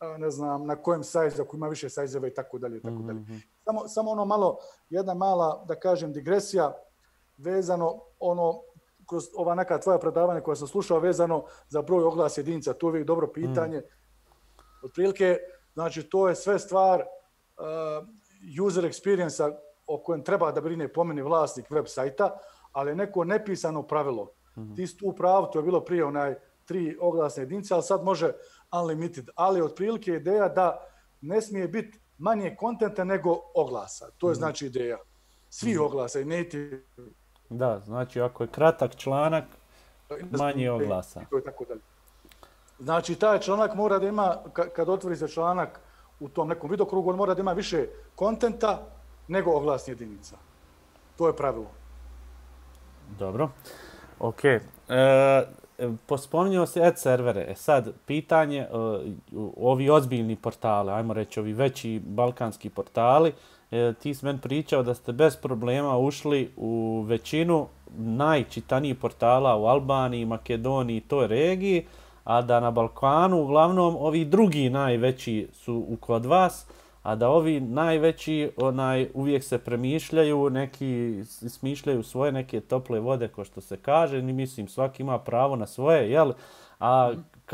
ne znam, na kojem sajzu, ako ima više sajzeva i tako dalje. Samo ono malo, jedna mala, da kažem, digresija vezano kroz ova neka tvoja predavanja koja sam slušao vezano za broj oglasa jedinica, to je uvijek dobro pitanje. Otprilike, znači to je sve stvar user experience-a o kojem treba da brine po meni vlasnik web sajta, ali je neko nepisano pravilo. Ti si tu pravo, to je bilo prije 3 oglasne jedinice, ali sad može unlimited. Ali otprilike je ideja da ne smije biti manje kontenta nego oglasa. To je znači ideja. Svi oglasa i native. Da, znači ako je kratak članak, manje oglasa. Znači taj članak mora da ima, kad otvori se članak u tom nekom vidokrugu, on mora da ima više kontenta nego oglasnih jedinica. To je pravilo. Dobro. Ok. Pospominjao se ad servere. Sad, pitanje, ovi ozbiljni portali, ajmo reći, ovi veći balkanski portali, ti si meni pričao da ste bez problema ušli u većinu najčitanijih portala u Albaniji, Makedoniji i toj regiji, a da na Balkanu uglavnom ovi drugi najveći su kod vas, a da ovi najveći uvijek se premišljaju, neki smišljaju svoje neke tople vode, ko što se kaže, ni mislim svaki ima pravo na svoje, jel? A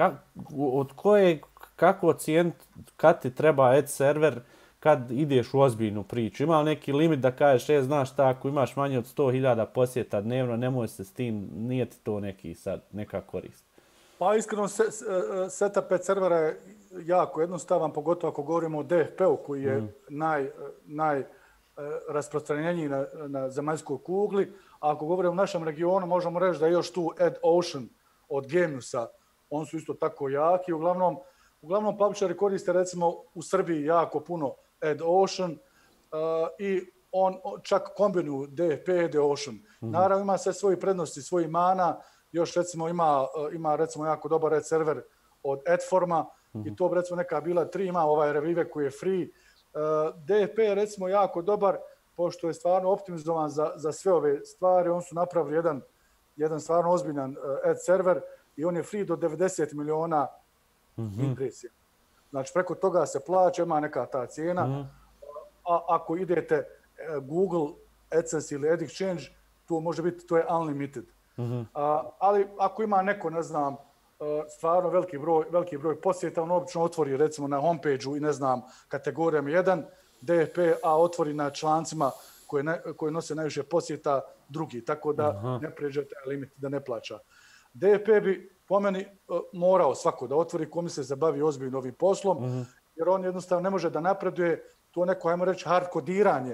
kako ocijeniti kad ti treba ad server, kad ideš u ozbiljnu priču? Ima li neki limit da kažeš, znaš šta, ako imaš manje od 100.000 posjeta dnevno, nemoj se s tim, nije ti to neka korist? Pa iskreno, setup ad servera je jako jednostavan, pogotovo ako govorimo o DFP-u koji je najrasprostranjeniji na zemaljskoj kugli. A ako govorimo o našem regionu, možemo reći da je još tu AdOcean od Geniusa. Oni su isto tako jaki. Uglavnom publisheri koriste recimo u Srbiji jako puno AdOcean i on čak kombinuju DFP i AdOcean. Naravno ima sve svoje prednosti, svoje mana. Još recimo ima recimo jako dobar ad server od Adforma i to recimo neka bila 3, ima ovaj Revive koji je free. DFP je recimo jako dobar pošto je stvarno optimizovan za sve ove stvari. On su napravili jedan stvarno ozbiljan ad server i on je free do 90 miliona impresija. Znači preko toga se plaća, ima neka ta cijena. A ako idete Google AdSense ili AdExchange, to je unlimited. Ali ako ima neko, ne znam, stvarno veliki broj posjeta, on obično otvori recimo na homepage-u i ne znam, kategorijama 1 DFP, a otvori na člancima koji nose najviše posjeta drugi, tako da ne pređe taj limit, da ne plaća. DFP bi po meni morao svako da otvori kome se zabavi ozbiljno ovim poslom, jer on jednostavno ne može da napreduje, to neko, ajmo reći, hard kodiranje.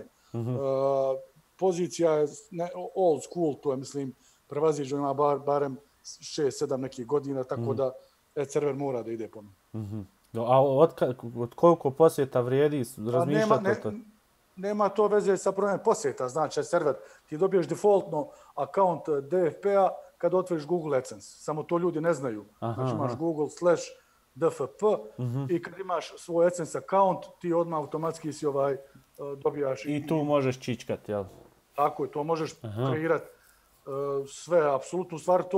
Pozicija je old school, to je, mislim, prevaziđeno ima barem 6-7 nekih godina, tako da ad server mora da ide po meni. A od koliko posjeta vrijedi razmišljati o to? Nema to veze sa brojem posjeta, znači server. Ti dobiješ defaultno account DFP-a kad otvoriš Google AdSense. Samo to ljudi ne znaju. Znači imaš Google/DFP i kad imaš svoj AdSense account, ti odmah automatski si dobijaš. I tu možeš čičkati, jel? Tako je, to možeš kreirati sve, apsolutno. U stvari,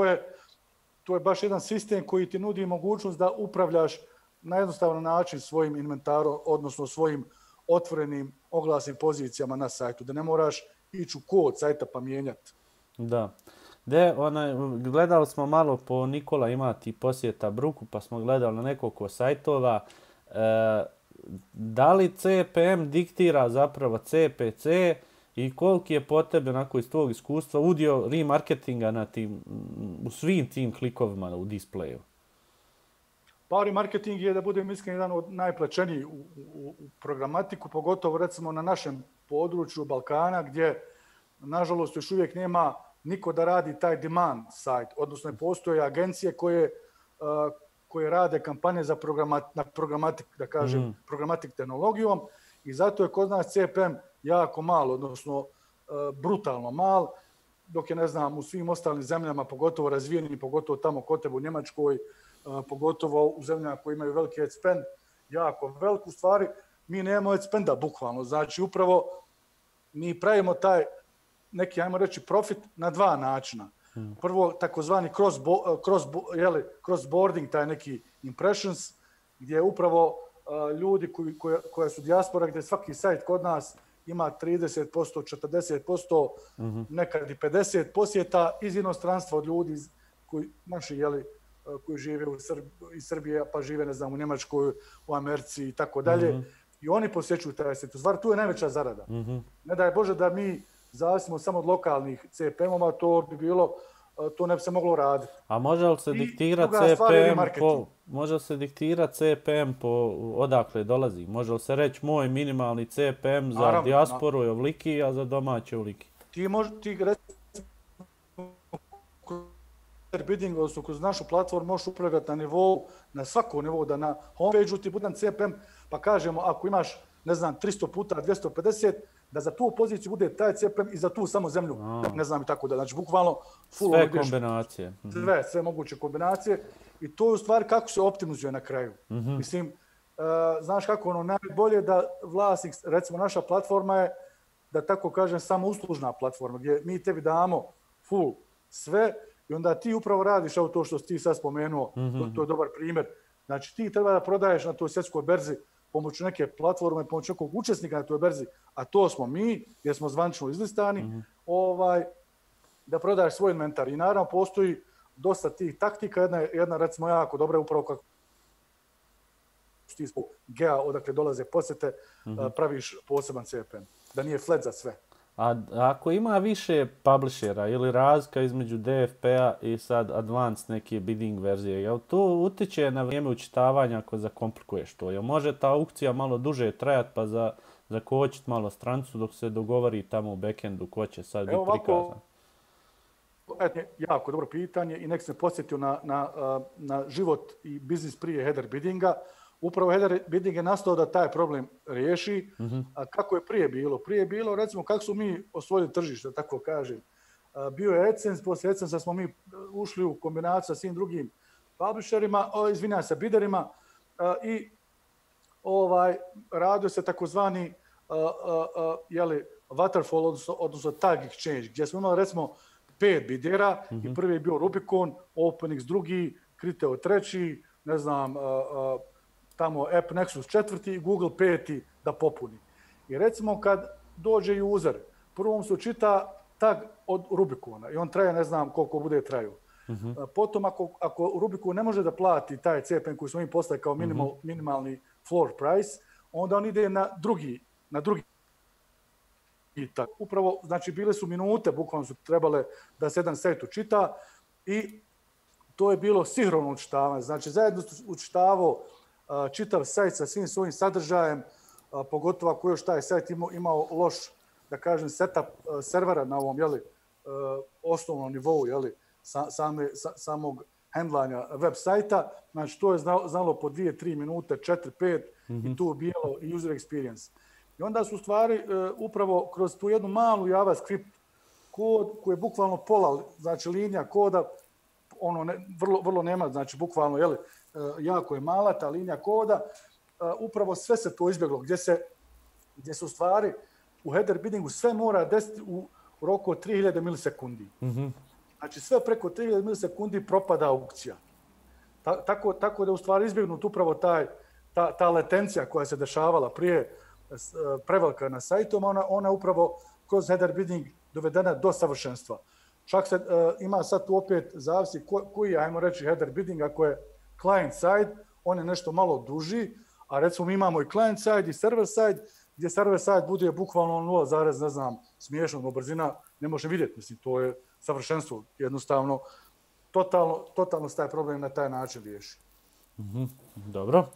to je baš jedan sistem koji ti nudi mogućnost da upravljaš na jednostavan način svojim inventarom, odnosno svojim otvorenim oglasnim pozicijama na sajtu, da ne moraš ići u kod sajta pa mijenjati. Da. Gledali smo malo po Nikola imati posjeta Bruku, pa smo gledali na nekoliko sajtova. Da li CPM diktira zapravo CPC i koliki je po tebe, onako iz tvojeg iskustva, udio remarketinga u svim tim klikovima u displeju? Pa remarketing je, da budem iskren, jedan od najplaćenijih u programatiku, pogotovo recimo na našem području Balkana, gdje nažalost još uvijek nema niko da radi taj demand site, odnosno postoje agencije koje rade kampanje za programatik, da kažem, programatik tehnologijom i zato je kod nas CPM jako mal, odnosno brutalno mal, dok je, ne znam, u svim ostalim zemljama, pogotovo razvijenim, pogotovo tamo kod tebe u Njemačkoj, pogotovo u zemljama koje imaju veliki ad spend, jako veliku stvari, mi nemamo ad spenda, bukvalno. Znači, upravo mi pravimo taj neki, ajmo reći, profit na dva načina. Prvo, takozvani cross-boarding, taj neki impressions, gdje upravo ljudi koja su dijaspora, gdje svaki sajt kod nas ima 30%, 40%, nekad i 50 posjeta iz inostranstva od ljudi naši, koji žive iz Srbije, pa žive, ne znam, u Njemačkoj, u Americi i tako dalje. I oni posjećuju taj sajt. U stvari, tu je najveća zarada. Ne daj Bože da mi zavisimo samo od lokalnih CPM-ova, to ne bi se moglo raditi. A može li se diktirati CPM po odakle dolazi? Može li se reći moj minimalni CPM za dijasporu je ovoliki, a za domaće ovoliki? Ti bidding, odnosno kroz našu platformu možeš upravljati na svakom nivou, da na homepage-u ti bude CPM, pa kažemo ako imaš, ne znam, 300 puta 250, da za tu poziciju bude taj CPM i za tu samo zemlju, ne znam i tako da. Znači, bukvalno full sve kombinacije. Sve moguće kombinacije i to je u stvari kako se optimizuje na kraju. Mislim, znaš kako, najbolje da vlasnik, recimo naša platforma je, da tako kažem, samo uslužna platforma, gdje mi tebi damo full sve i onda ti upravo radiš to što si ti sad spomenuo, to je dobar primjer. Znači, ti treba da prodaješ na toj svjetskoj berzi pomoću neke platforme, pomoću nekog učesnika na toj berzi, a to smo mi, jer smo zvanično izlistani, da prodaješ svoj inventar. I naravno postoji dosta tih taktika, jedna recimo jako dobra upravo kako ti gea odakle dolaze posjete, praviš poseban CPM, da nije flat za sve. A ako ima više publishera ili razlika između DFP-a i sad advanced neke bidding verzije, jel to utječe na vrijeme učitavanja ako zakomplikuješ to? Jel može ta aukcija malo duže trajati pa zakočiti malo strancu dok se dogovori tamo u backendu ko će sad biti prikazan? Jako dobro pitanje i nek se podsjetio na život i biznis prije header biddinga. Upravo header bidding je nastao da taj problem riješi. A kako je prije bilo? Prije je bilo, recimo, kako smo mi osvojili tržište, tako kažem. Bio je AdSense, poslije AdSense smo mi ušli u kombinaciju sa svim drugim publisherima, biderima i radio se takozvani waterfall, odnosno tag exchange, gdje smo imali, recimo, 5 bidera i prvi je bio Rubicon, OpenX drugi, Criteo treći, ne znam, tamo App Nexus četvrti i Google peti da popuni. I recimo kad dođe user, prvom se čita tag od Rubicona i on traje ne znam koliko bude trajao. Potom ako Rubicon ne može da plati taj CPM koji smo im postavili kao minimalni floor price, onda on ide na drugi tag. Upravo, znači bile su minute, bukvalno su trebale da se jedan sajt učita i to je bilo sinhrono učitavanje. Znači zajedno učitavao čitav sajt sa svim svojim sadržajem, pogotovo ako još taj sajt imao loš, da kažem, setup servera na ovom osnovnom nivou samog handlanja web sajta. Znači to je znalo po 2-3 minute, 4-5 i tu je bilo user experience. I onda su stvari upravo kroz tu jednu malu JavaScript kod koji je bukvalno pola, znači linija koda, vrlo nema, znači bukvalno, jako je mala ta linija koda, upravo sve se to izbjeglo, gdje se u stvari u header biddingu sve mora desiti u roku od 3000 milisekundi. Znači sve preko 3000 milisekundi propada aukcija. Tako da u stvari izbjegnut upravo ta latencija koja se dešavala prije prevelika na sajtu, ona upravo kroz header bidding dovedena do savršenstva. Čak se ima sad tu opet zavisi koji je, ajmo reći, header bidding. Ako je client side, on je nešto malo duži, a recimo mi imamo i client side i server side, gdje server side bude bukvalno 0, ne znam, smiješno, brzina ne može vidjeti. Mislim, to je savršenstvo. Jednostavno, totalno se taj problem na taj način riješi. Dobro.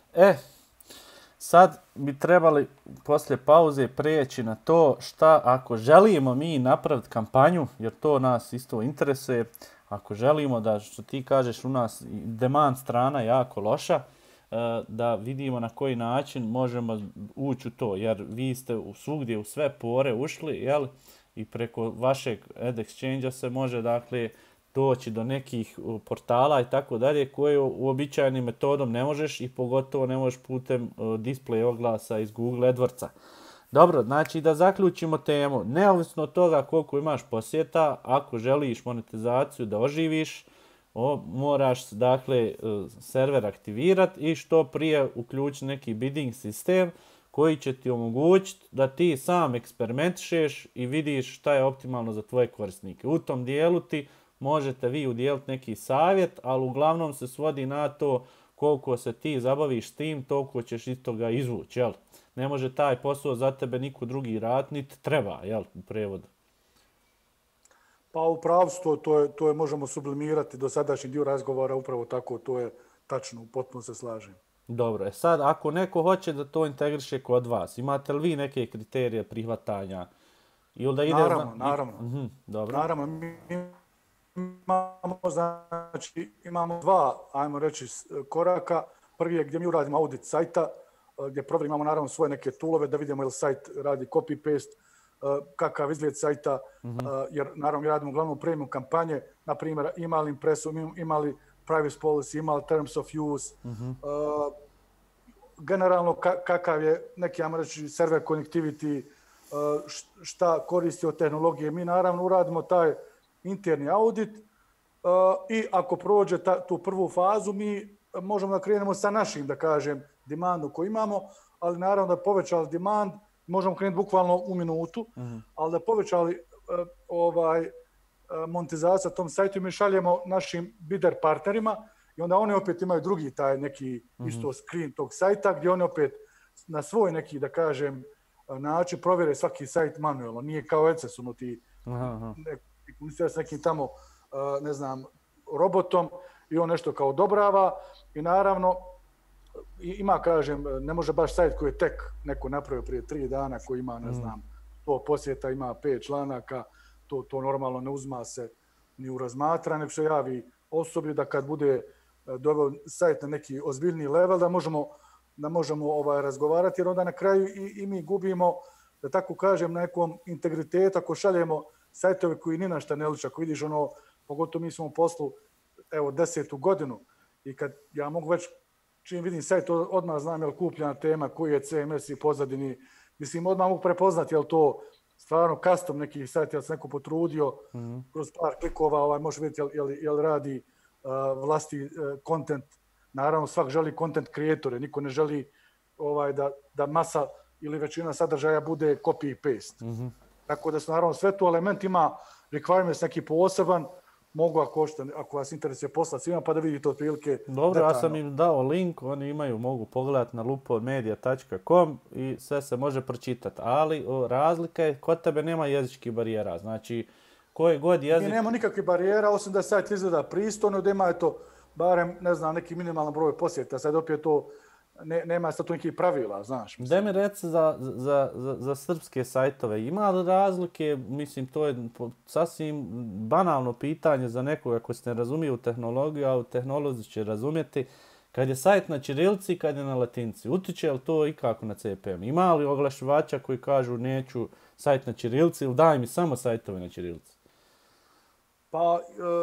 Sad bi trebali poslije pauze prijeći na to šta ako želimo mi napraviti kampanju, jer to nas isto interesuje, ako želimo da, što ti kažeš, u nas demand strana jako loša, da vidimo na koji način možemo ući u to, jer vi ste svugdje u sve pore ušli, jel? I preko vašeg ad exchange-a se može, dakle, doći do nekih portala i tako dalje koje uobičajenim metodom ne možeš i pogotovo ne možeš putem display oglasa iz Google AdWordsa. Dobro, znači da zaključimo temu. Neovisno od toga koliko imaš posjeta, ako želiš monetizaciju da oživiš, moraš dakle server aktivirati i što prije uključiti neki bidding sistem koji će ti omogućiti da ti sam eksperimentišeš i vidiš šta je optimalno za tvoje korisnike. U tom dijelu ti možete vi udijeliti neki savjet, ali uglavnom se svodi na to koliko se ti zabaviš s tim, toliko ćeš iz toga izvući, jel? Ne može taj posao za tebe niko drugi raditi, niti treba, jel, u prevodu. Pa u pravstvu to je možemo sublimirati do sadašnji dio razgovora, upravo tako, to je tačno, potpuno se slažem. Dobro, sad ako neko hoće da to integriše kod vas, imate li vi neke kriterije prihvatanja? Ili da ide Naravno. Dobro. Naravno, mi imamo dva, ajmo reći, koraka. Prvi je gdje mi uradimo audit sajta, gdje imamo naravno svoje neke toolove da vidimo je li sajt radi copy-paste, kakav izgled sajta, jer naravno mi radimo uglavnom premium kampanje, na primjer imali impresiju, imali privacy policy, imali terms of use, generalno kakav je neki, ajmo reći, server connectivity, šta koristi od tehnologije. Mi naravno uradimo taj interni audit i ako prođe tu prvu fazu, mi možemo da krenemo sa našim, da kažem, demandom koji imamo, ali naravno da povećali demand, možemo krenuti bukvalno u minutu, ali da povećali monetizaciju na tom sajtu i mi šaljemo našim bidder partnerima i onda oni opet imaju drugi taj neki isto screen tog sajta gdje oni opet na svoj neki, da kažem, način provjere svaki sajt manualno. Nije kao AdSense, ti s nekim tamo, ne znam, robotom i on nešto kao odobrava i naravno ima, kažem, ne može baš sajt koji je tek neko napravio prije 3 dana, koji ima, ne znam, 100 posjeta, ima 5 članaka, to normalno ne uzma se ni u razmatranje, nego se javi osobi da kad bude doveo sajt na neki ozbiljniji level da možemo razgovarati, jer onda na kraju i mi gubimo, da tako kažem, na nekom integritetu ako šaljemo sajtove koji ni na šta ne liče. Ako vidiš pogotovo mi smo u poslu, evo, 10. godinu i kad ja mogu već, čim vidim sajt, odmah znam je li kupljena tema, koji je CMS i pozadini, mislim, odmah mogu prepoznati je li to stvarno custom neki sajt, je li se neko potrudio kroz par klikova, može vidjeti je li radi vlasti content. Naravno, svak želi content kreatore, niko ne želi da masa ili većina sadržaja bude copy i paste. Tako da su naravno sve to element ima requirements neki poseban, mogu ako vas interesuje poslati svima pa da vidite otprilike. Dobro, ja sam im dao link, oni mogu pogledati na lupomedia.com i sve se može pročitati, ali razlika je, kod tebe nema jezičkih barijera, znači koji god jezik... Mi nemamo nikakvih barijera, osim da sajt izgleda pristojno, da ima barem, ne znam, neki minimalan broj posjeta, sad opet to nema sad tu nekih pravila, znaš. Da mi reci za srpske sajtove, ima li razlike, mislim, to je sasvim banalno pitanje za nekoga ko se ne razumije u tehnologiju, a u tehnologiji će razumjeti, kad je sajt na ćirilici i kad je na latinci, utiče li to ikako na CPM? Ima li oglašivača koji kažu neću sajt na ćirilici ili daj mi samo sajtove na ćirilici? Pa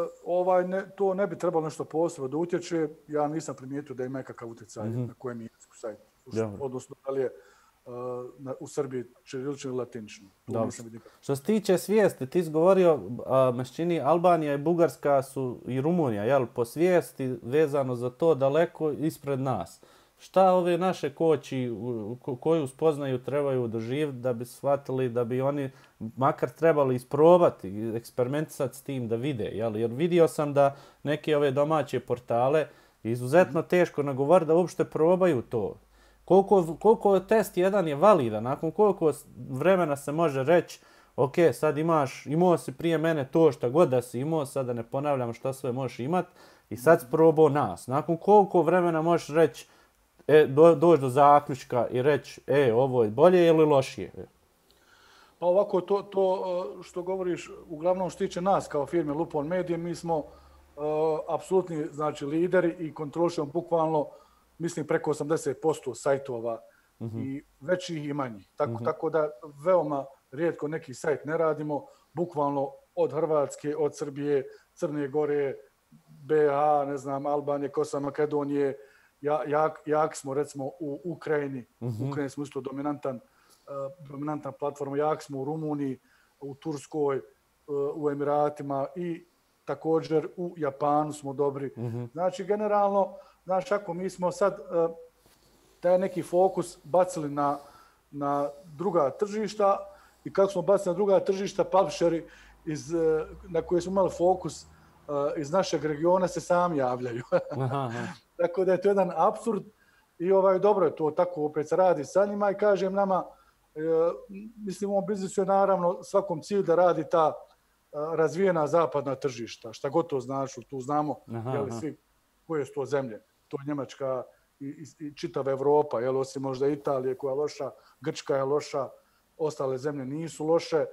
to ne bi trebalo nešto posebno da utječe. Ja nisam primijetio da ima nekakav utjecaj na kojem je jeziku sajt. Odnosno, da li je u Srbiji ćirilično ili latinično. Što se tiče svijesti, ti si govorio, mešćini, Albanija i Bugarska su i Rumunija, jel, po svijesti vezano za to daleko ispred nas. Šta ove naše koči koju spoznaju trebaju doživjeti da bi shvatili, da bi oni makar trebali isprobati, eksperimentisati s tim da vide, jel? Jer vidio sam da neke ove domaće portale izuzetno teško nagovori da uopšte probaju to. Koliko test jedan je validan, nakon koliko vremena se može reći ok, sad imao si prije mene to šta god da si imao, sad da ne ponavljam šta sve možeš imati i sad si probao nas. Nakon koliko vremena možeš reći doći do zaključka i reći ovo je bolje ili lošije? Pa ovako, to što govoriš, uglavnom što tiče nas kao firme Lupon Media, mi smo apsolutni, znači, lideri i kontrolišemo bukvalno, mislim, preko 80% sajtova i većih i manjih. Tako da veoma rijetko neki sajt ne radimo, bukvalno od Hrvatske, od Srbije, Crne Gore, BH, ne znam, Albanije, Kosova, Makedonije, jak smo recimo u Ukrajini, Ukrajini smo isto dominantna platforma, jak smo u Rumuniji, u Turskoj, u Emiratima i također u Japanu smo dobri. Znači, generalno, znaš, ako mi smo sad taj neki fokus bacili na druga tržišta i kako smo bacili na druga tržišta, publisheri na koje smo imali fokus iz našeg regiona se sami javljaju. Tako da je to jedan apsurd i dobro je to tako, opet se radi sa njima i kažem nama, mislim u ovom biznisu je naravno svakom cilju da radi ta razvijena zapadna tržišta, šta god to znači, tu znamo svi koje su to zemlje, to je Njemačka i čitava Evropa, osim možda Italije koja je loša, Grčka je loša, ostale zemlje nisu loše,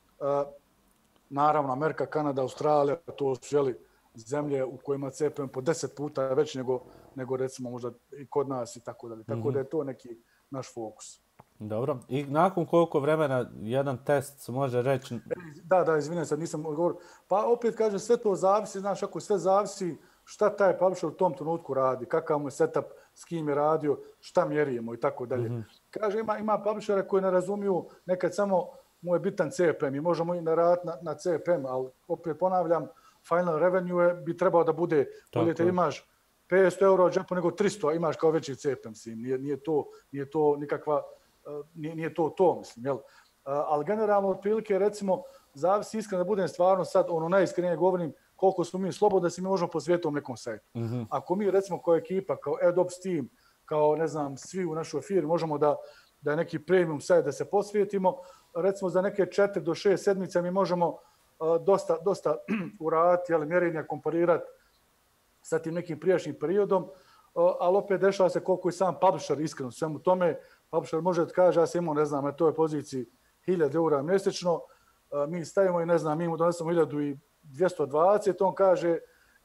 naravno Amerika, Kanada, Australija, to su zemlje u kojima CPM po 10 puta već nego recimo možda i kod nas i tako dalje, tako da je to neki naš fokus. Dobro. I nakon koliko vremena jedan test se može reći? Da, izvinjam se, nisam odgovorio. Pa opet kažem, sve to zavisi, znaš, ako sve zavisi šta taj publisher u tom trenutku radi, kakav mu je setup, s kim je radio, šta mjerimo i tako dalje. Kaže, ima publishera koji ne razumiju, nekad samo mu je bitan CPM i možemo i raditi na CPM, ali opet ponavljam, final revenue bi trebao da bude, bolje te imaš 500 euro u džepu nego 300, a imaš kao veći CPM, nije to nikakva, nije to, mislim, jel? Ali generalno, otprilike, recimo, zavisi iskreno da budem stvarno sad, najiskrenije govorim, koliko smo mi slobodni da se mi možemo posvijetiti nekom sajtu. Ako mi, recimo, kao ekipa, kao AdOps team, kao, ne znam, svi u našoj firmi, možemo da je neki premium sajt da se posvijetimo, recimo, za neke 4 do 6 sedmica mi možemo dosta uraditi, mjerenja, komparirati sa tim nekim prijašnjim periodom, ali opet dešava se koliko i sam publisher iskreno svemu tome. Publisher može da kaže, ja sam imao, ne znam, na toj poziciji 1000 eura mjesečno, mi stavimo i ne znam, mi mu donesemo 1220, on kaže,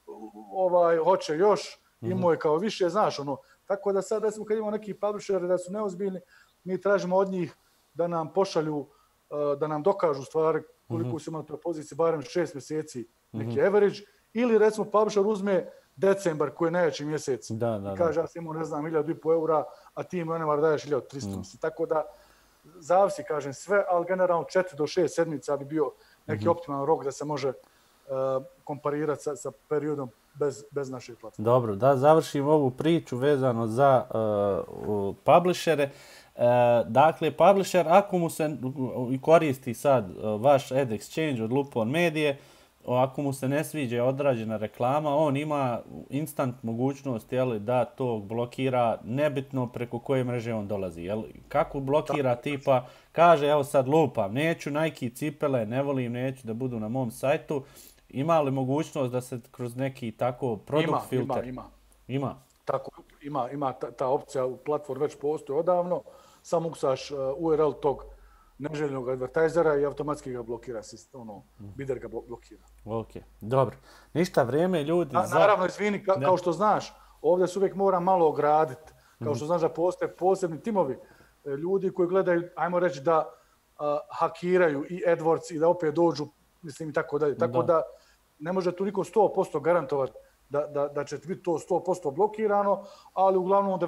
hoće još, imao je kao više, znaš, tako da sad, recimo, kad imamo neki publisher da su neozbiljni, mi tražimo od njih da nam pošalju, da nam dokažu stvari koliko su imali na toj poziciji, barem 6 mjeseci neki average, ili recimo publisher uzme decembar koji je najjači mjesec i kaže, ja sam imao, ne znam, 1500 eura, a ti mi onemar daješ 1300. Tako da, zavisi, kažem, sve, ali generalno 4 do 6 sedmica bi bio neki optimalan rok da se može komparirati sa periodom bez naše platforme. Dobro, da završim ovu priču vezano za publishere. Dakle, publisher, ako mu se koristi sad vaš ad exchange od Lupon Medije, ako mu se ne sviđa odrađena reklama, on ima instant mogućnost da to blokira, nebitno preko koje mreže on dolazi. Kako blokira tipa, kaže, evo sad lupam, neću Nike cipele, ne volim, neću da budu na mom sajtu. Ima li mogućnost da se kroz neki tako produkt filter? Ima. Tako, ima ta opcija u platformi već postoji odavno, samo ukucaš URL tog neželjenog advertajzera i automatski ga blokira, bider ga blokira. Ok, dobro. Ništa, vrijeme ljudi... Naravno, izvini, kao što znaš, ovdje se uvijek mora malo ograditi. Kao što znaš da postoje posebni timovi ljudi koji gledaju, ajmo reći, da hakiraju i AdWords i da opet dođu, mislim i tako dalje. Tako da ne može tu niko 100% garantovati da će biti to 100% blokirano, ali uglavnom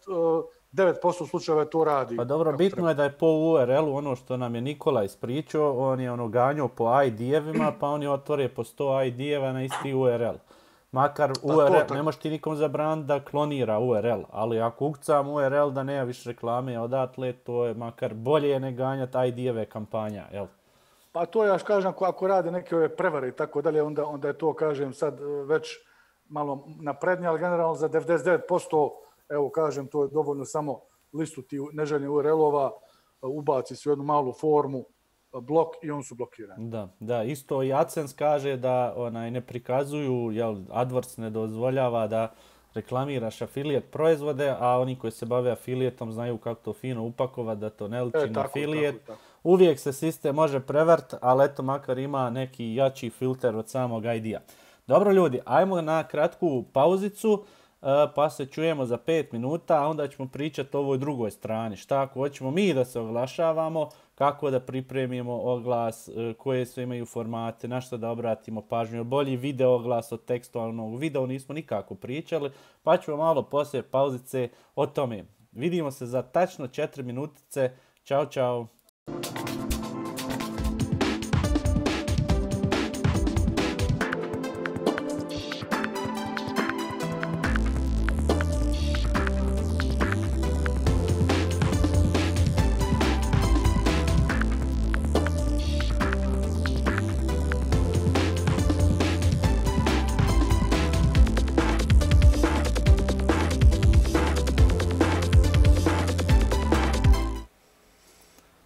99% slučajeva to radi. Pa dobro, bitno je da je po URL-u ono što nam je Nikola ispričao, on je ganjao po ID-evima, pa oni otvore po 100 ID-eva na isti URL. Makar URL, ne možeš ti nikom zabraniti da klonira URL, ali ako ukucam URL da nema više reklame odatle, to je makar bolje ne ganjati ID-eve kampanja, jel? Pa to ja kažem, ako rade neke ove prevare i tako dalje, onda je to, kažem, sad već malo naprednije, ali generalno za 99%, evo kažem, to je dovoljno samo listu ti neželjenih URL-ova, ubaci se u jednu malu formu, blok i on su blokirani. Da, isto i AdSense kaže da ne prikazuju, AdWords ne dozvoljava da reklamiraš affiliate proizvode, a oni koji se bave affiliateom znaju kako to fino upakovati, da to ne liči na affiliate. Tako. Uvijek se sistem može prevrt, ali eto makar ima neki jači filter od samog ID-a. Dobro ljudi, ajmo na kratku pauzicu, pa se čujemo za 5 minuta, a onda ćemo pričati o ovoj drugoj strani. Šta ako hoćemo mi da se oglašavamo, kako da pripremimo oglas, koje sve imaju formate, na što da obratimo pažnju, bolji video oglas od tekstualnog videa, nismo nikako pričali, pa ćemo malo poslije pauzice o tome. Vidimo se za tačno 4 minutice. Ćao, čao.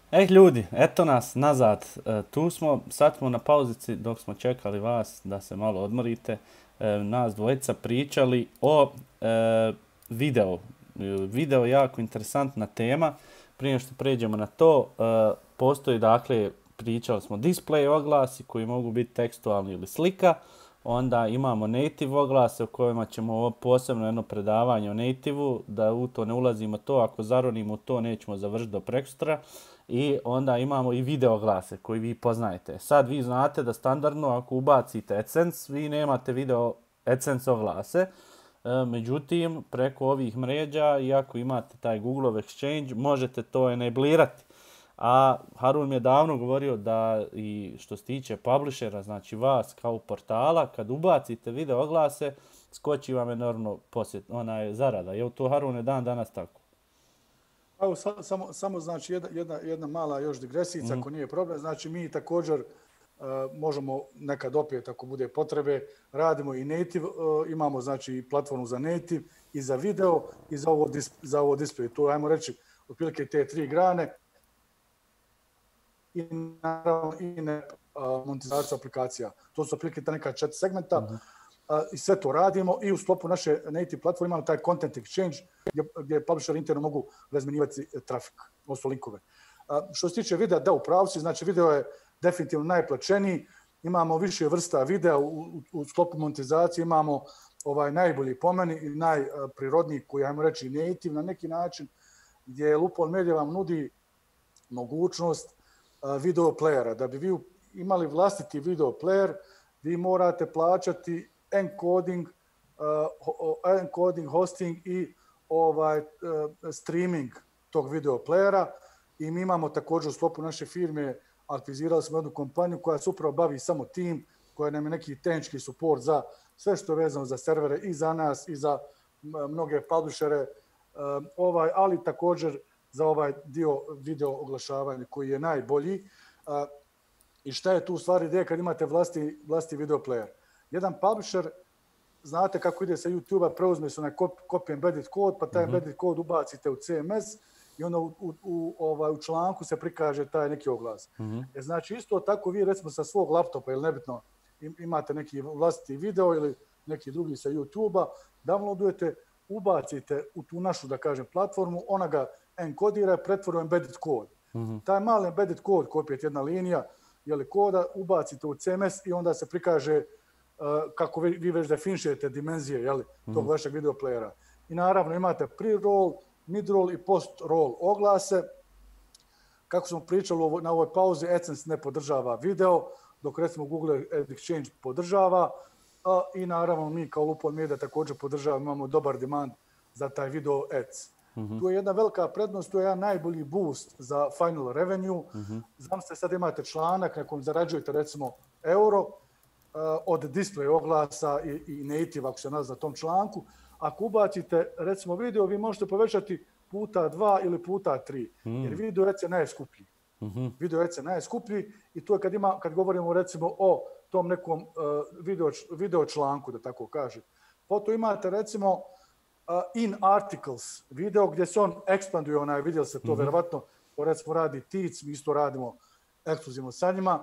Ljudi, eto nas nazad. Tu smo, sad smo na pauzici dok smo čekali vas da se malo odmorite. Nas dvojica pričali o videu. Video je jako interesantna tema. Prije što pređemo na to, postoji dakle, pričali smo display oglasi koji mogu biti tekstualni ili slika. Onda imamo native oglase o kojima ćemo ovo posebno jedno predavanje o native-u, da u to ne ulazimo to, ako zaronimo to nećemo završiti do prekosutra. I onda imamo i video oglase koji vi poznajete. Sad vi znate da standardno ako ubacite AdSense, vi nemate video AdSense oglase. Međutim, preko ovih mreža, iako imate taj Google Exchange, možete to enablirati. A Harun mi je davno govorio da i što se tiče publishera, znači vas kao portala, kad ubacite video oglase, skoči vam enormno zarada. Je li to, Harune, dan danas tako? Evo, samo znači jedna mala još digresica, ako nije problem. Znači mi također možemo nekad opet, ako bude potrebe, radimo i native, imamo znači platformu za native i za video i za ovo display. To ajmo reći otprilike te 3 grane. I naravno i monetizacija aplikacija. To su otprilike ta neka 4 segmenta. I sve to radimo i u sklopu naše native platforme imamo taj content exchange gdje publisher interno mogu razmjenjivati trafik, odnosno linkove. Što se tiče videa, da, u pravu si, znači video je definitivno najplaćeniji. Imamo više vrsta videa u sklopu monetizacije, imamo najbolji po meni i najprirodniji koji, ajmo reći, native na neki način, gdje Lupol Media vam nudi mogućnost video playera. Da bi vi imali vlastiti video player, vi morate plaćati encoding, hosting i streaming tog video playera. I mi imamo također u sklopu naše firme, aktivizirali smo jednu kompaniju koja se upravo bavi samo tim, koja nam je neki tehnički support za sve što je vezano za servere i za nas i za mnoge publishere, ali također za ovaj dio video oglašavanja koji je najbolji. I šta je tu u stvari ideja kad imate vlasti video player? Jedan publisher, znate kako ide sa YouTube-a, preuzme se onaj copy embedded kod, pa taj embedded kod ubacite u CMS i onda u članku se prikaže taj neki oglas. Znači isto tako vi recimo sa svog laptopa ili nebitno imate neki vlastiti video ili neki drugi sa YouTube-a, downloadujete, ubacite u tu našu, da kažem, platformu, ona ga enkodira i pretvori u embedded kod. Taj mali embedded kod, koji je opet jedna linija koda, ubacite u CMS i onda se prikaže kako vi već definišete dimenzije tog vašeg video playera. I naravno imate pre-roll, mid-roll i post-roll oglase. Kako smo pričali na ovoj pauzi, AdSense ne podržava video, dok recimo Google Exchange podržava. I naravno mi kao Lupol Media također podržavamo, imamo dobar demand za taj video ads. Tu je jedna velika prednost, tu je jedan najbolji boost za final revenue. Znam se sad imate članak na kojem zarađujete recimo euro od display oglasa i native, ako se nazva tom članku. Ako ubacite recimo video, vi možete povećati puta 2 ili puta 3, jer video ads je najskuplji. Video ads je najskuplji i to je kad govorimo recimo o tom nekom video članku, da tako kažem. Potom imate recimo in articles video gdje se on ekspanduje, vidjeli se to verovatno, to recimo radi TIC, mi isto radimo ekskluzivno sa njima.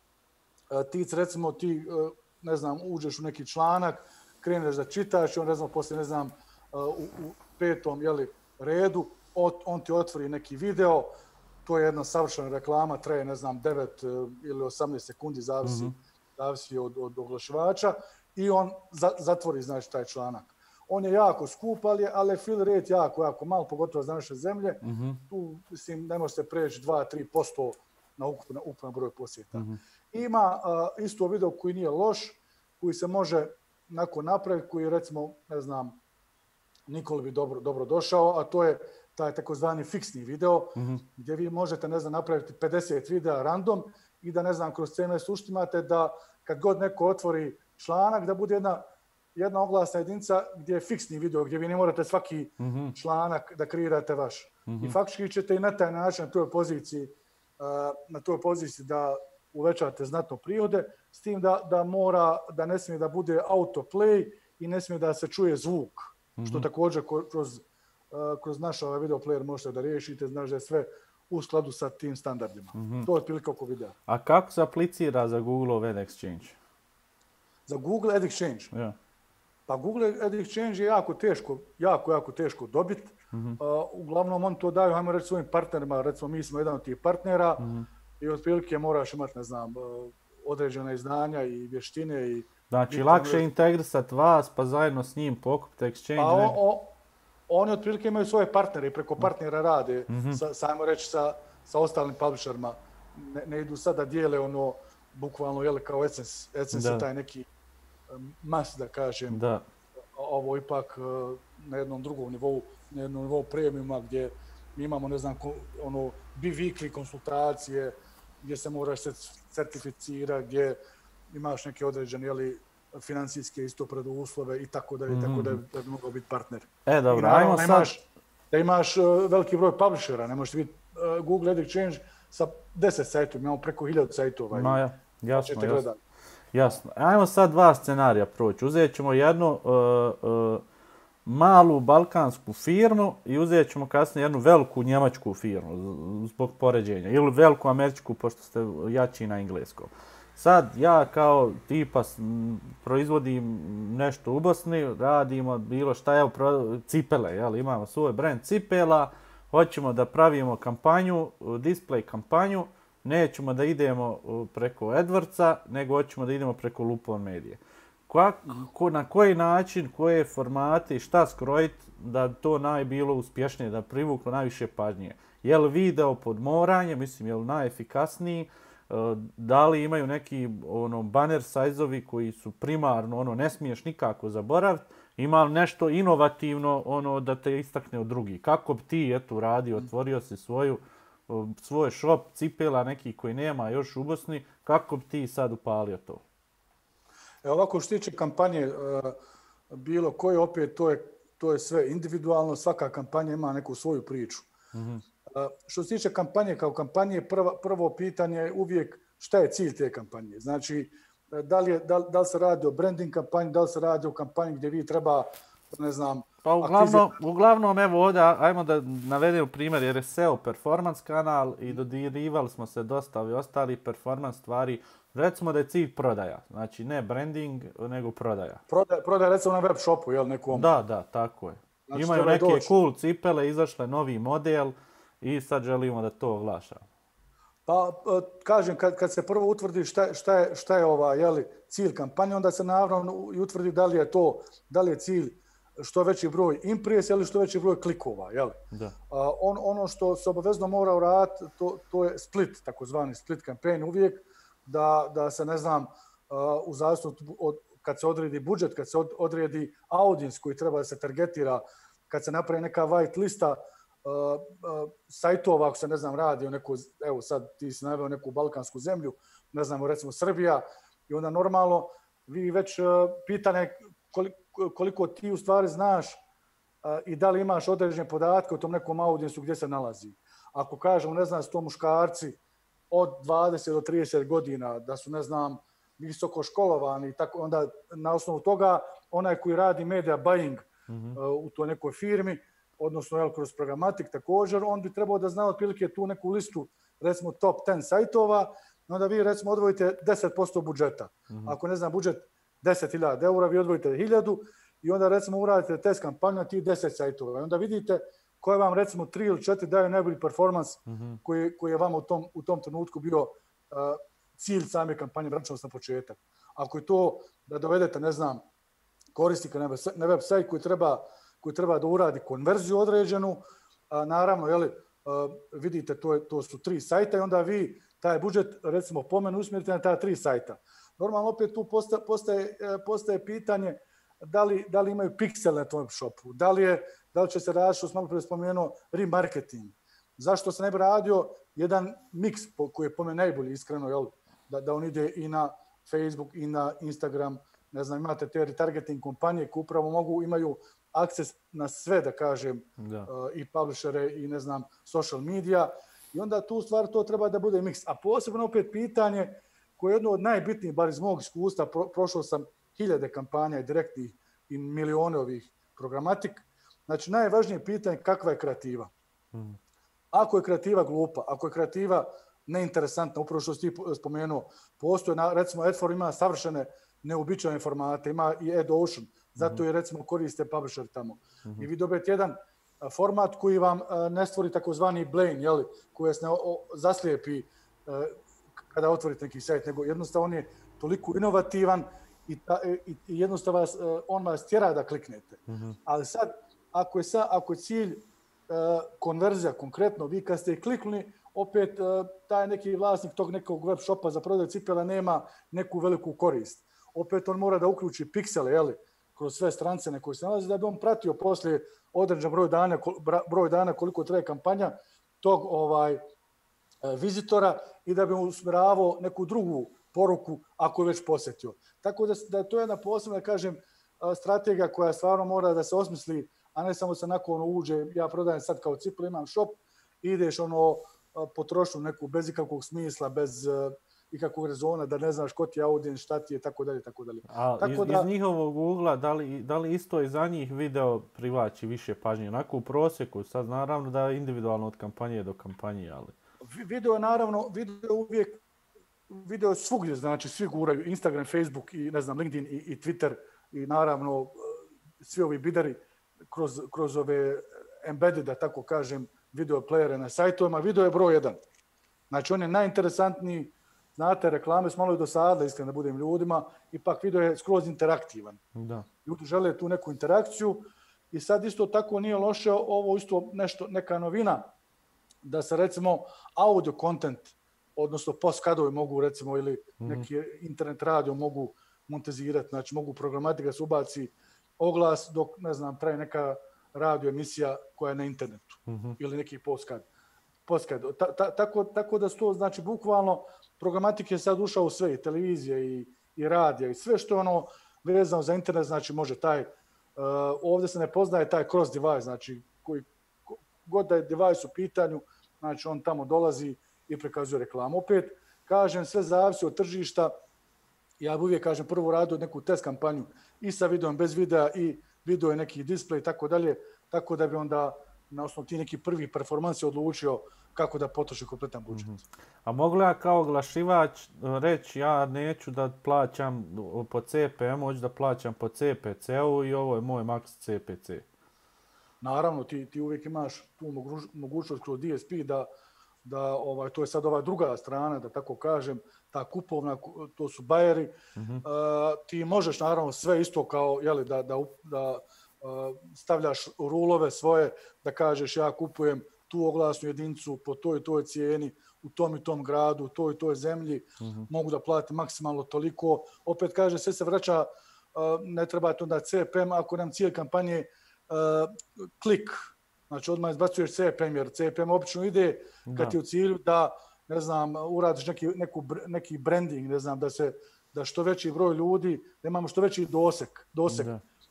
TIC recimo ti, ne znam, uđeš u neki članak, kreneš da čitaš i on recimo poslije, ne znam, u 5. redu, on ti otvori neki video, to je jedna savršena reklama, traje, ne znam, 9 ili 18 sekundi, zavisi od oglašivača i on zatvori, znači, taj članak. On je jako skup, ali fill rate jako malo, pogotovo za naše zemlje. Tu, mislim, ne može se preći 2-3% na ukupan broj posjeta. Ima isto video koji nije loš, koji se može napraviti, koji recimo, ne znam, Nikoli bi dobro došao, a to je taj takozvani fiksni video, gdje vi možete, ne znam, napraviti 50 videa random i da, ne znam, kroz CMS uštimate da kad god neko otvori članak, da bude jedna oglasna jedinica gdje je fiksni video, gdje vi ne morate svaki članak da kreirate vaš. I faktički ćete i na taj način na toj poziciji da uvećate znatno prihode, s tim da ne smije da bude autoplay i ne smije da se čuje zvuk, što također kroz naš video player možete da riješite, znaš da je sve u skladu sa tim standardima. To je otprilike oko videa. A kako se aplicira za Google Ad Exchange? Za Google Ad Exchange? Ja. Pa Google Ad Exchange je jako teško dobiti. Uglavnom on to daju, hajmo reći, svojim partnerima. Recimo mi smo jedan od tih partnera i otprilike moraš imati, ne znam, određena znanja i vještine. Znači, lakše integrisati vas pa zajedno s njim pokupiti Exchange? Pa oni otprilike imaju svoje partnere i preko partnera rade, ajmo reći, sa ostalim publisherima. Ne idu sad da dijele ono, bukvalno, kao Essence je taj neki mas, da kažem. Da. Ovo ipak na jednom drugom nivou, na jednom nivou premiuma gdje mi imamo, ne znam, ono, bi-weekly konsultacije, gdje se moraš certificirati, gdje imaš neke određene, financijske isto preduslove i tako da bi mogao biti partner. Dobro, ajmo sad. Da imaš veliki broj publishera, ne možeš biti Google Ad Exchange sa 10 sajtova, imamo preko 1000 sajtova. Jasno. Ajmo sad dva scenarija proći. Uzet ćemo jednu malu balkansku firmu i uzet ćemo kasnije jednu veliku njemačku firmu zbog poređenja. Ili veliku američku, pošto ste jači na engleskom. Sad ja kao tipa proizvodim nešto u Bosni, radimo bilo šta, cipele, imamo svoj brand cipela, hoćemo da pravimo kampanju, display kampanju, nećemo da idemo preko AdWordsa, nego hoćemo da idemo preko Lupon Medije. Na koji način, koje formate i šta skrojiti da to najbilo uspješnije, da privuklo najviše pažnje? Je li video pod moranje, mislim, je li najefikasniji? Da li imaju neki banner sajzovi koji su primarno, ne smiješ nikako zaboraviti? Ima li nešto inovativno da te istakne od drugih? Kako bi ti uradio, otvorio si svoj shop cipela, neki koji nema još u Bosni, kako bi ti sad upalio to? Ovako što tiče kampanje, bilo koje, opet to je sve individualno, svaka kampanja ima neku svoju priču. Što se tiče kampanje kao kampanje, prvo pitanje je uvijek šta je cilj te kampanje. Znači, da li se radi o branding kampanji, da li se radi o kampanji gdje vi treba, ne znam... Pa uglavnom, evo ovdje, ajmo da navedemo primjer, jer je SEO performance kanal i dodirivali smo se dosta ostalih performance stvari. Recimo da je cilj prodaja, znači ne branding, nego prodaja. Prodaja recimo na web shopu, jel, nekom? Da, tako je. Znači, imaju neke cool cipele, izašle novi model i sad želimo da to oglašamo. Pa, kažem, kad se prvo utvrdi šta je cilj kampanje, onda se naravno i utvrdi da li je cilj što veći broj impresija ili što veći broj klikova. Ono što se obavezno mora uraditi, to je split, takozvani split campaign uvijek, da se, ne znam, u zavisnosti kad se odredi budžet, kad se odredi audience koji treba da se targetira, kad se napravi neka white lista sajtova, ako se, ne znam, radi o neku, evo sad ti si naveo neku balkansku zemlju, ne znam, recimo Srbija, i onda normalno vi već pitanje koliko ti u stvari znaš i da li imaš određene podatke o tom nekom audijensu gdje se nalazi. Ako kažemo, ne znam, su to muškarci od 20 do 30 godina, da su, ne znam, visoko školovani, tako, onda na osnovu toga onaj koji radi media buying u toj nekoj firmi, odnosno kroz programatik također, on bi trebao da zna otprilike tu neku listu, recimo top 10 sajtova, onda vi recimo odvojite 10% budžeta. Ako, ne znam, budžet 10.000 eura, vi odvojite 1.000 i onda recimo uradite test kampanju na tih 10 sajtova. I onda vidite koje vam recimo 3 ili 4 daju najbolji performans koji je vama u tom trenutku bio cilj same kampanje, vraćamo se na početak. Ako je to da dovedete, ne znam, korisnika na web sajt koji treba da uradi konverziju određenu, naravno, vidite, to su 3 sajta i onda vi taj budžet, recimo, po meni usmjerite na ta 3 sajta. Normalno, opet tu postaje pitanje da li imaju piksel na tom shopu, da li će se raditi, što sam malo prije spomenuo, remarketing. Zašto se ne bi radio jedan miks koji je po meni najbolji, iskreno, da on ide i na Facebook i na Instagram, ne znam, imate te retargeting kompanije koje upravo imaju akces na sve, da kažem, i publishere i, ne znam, social media, i onda tu stvar to treba da bude miks. A posebno opet pitanje koje je jedno od najbitnijih, bar iz mog iskustva, prošao sam 1000 kampanja i direktnih i milijone ovih programatik. Znači, najvažnije pitanje je kakva je kreativa. ako je kreativa glupa, ako je kreativa neinteresantna, upravo što si ti spomenuo, postoje, recimo Adfor ima savršene neobičajne formate, ima i EdOcean, zato i recimo koriste publisher tamo. I vi dobijete jedan format koji vam ne stvori takozvani blame, jeli, koji vas ne zaslijepi kada otvorite neki sajt, nego jednostavno on je toliko inovativan i jednostavno on vas tjera da kliknete. Ali sad, ako je cilj konverzija konkretno, vi kad ste kliknuli, opet taj neki vlasnik tog nekog web shopa za prodaju cipela nema neku veliku korist. Opet on mora da uključi piksele, jeli, kroz sve strance na koje se nalazi, da bi on pratio poslije određen broj dana koliko traje kampanja tog vizitora i da bi mu usmjeravao neku drugu poruku ako je već posjetio. Tako da je to jedna posebna, da kažem, strategija koja stvarno mora da se osmisli, a ne samo se nakon uđe, ja prodajem sad kao ciplu, imam shop, ideš potrošnju neku bez ikakvog smisla, bez ikakvog rezona, da ne znaš ko ti je audijens, šta ti je, tako dalje, tako dalje. A iz njihovog ugla, da li isto i za njih video privlači više pažnje? Onako u prosjeku, sad naravno da je individualno od kampanje do kampanje, ali... Video uvijek, video svugdje, znači svi guraju, Instagram, Facebook i ne znam, LinkedIn i Twitter i naravno svi ovi bideri kroz ove embedded, da tako kažem, video playere na sajtovima, video je broj 1. Znači on je najinteresantniji, znate, reklame su malo i dosadile, iskreno da budem ljudima, ipak video je skroz interaktivan. Da. Ljudi žele tu neku interakciju i sad isto tako nije loše, ovo isto neka novina, da se recimo audio content, odnosno postkadovi mogu recimo ili neki internet radio mogu montezirati, znači mogu programatika da se ubaci oglas dok, ne znam, traje neka radio emisija koja je na internetu ili neki postkad. Tako da su to, znači, bukvalno programatik je sad ušao u sve, i televizije i radija i sve što je ono vezano za internet, znači može taj, ovdje se ne poznaje taj cross device, znači koji god da je device u pitanju, znači on tamo dolazi i prikazuje reklamu. Opet, kažem, sve zavisi od tržišta. Ja uvijek kažem, prvo radio neku test kampanju i sa videom, bez videa, i video je neki display i tako dalje, tako da bi onda na osnovu ti neki prvi performansi odlučio kako da potroši kompletan budžet. A mogu ja kao oglašivač reći, ja neću da plaćam po CPM, hoću da plaćam po CPC-u i ovo je moj max CPC? Naravno, ti uvijek imaš tu mogućnost kroz DSP da to je sad ova druga strana, da tako kažem, ta kupovna, to su bajeri. Ti možeš naravno sve isto kao, jeli, da stavljaš rulove svoje, da kažeš ja kupujem tu oglasnu jedinicu po toj i toj cijeni, u tom i tom gradu, u toj i toj zemlji, mogu da platim maksimalno toliko. Opet kaže, sve se vraća, ne treba to da CPM, ako nam cilj kampanje klik, znači odmah izbacuješ CPM, jer CPM obično ide kad ti u cilju da, ne znam, uradiš neki branding, ne znam, da što veći broj ljudi, da imamo što veći doseg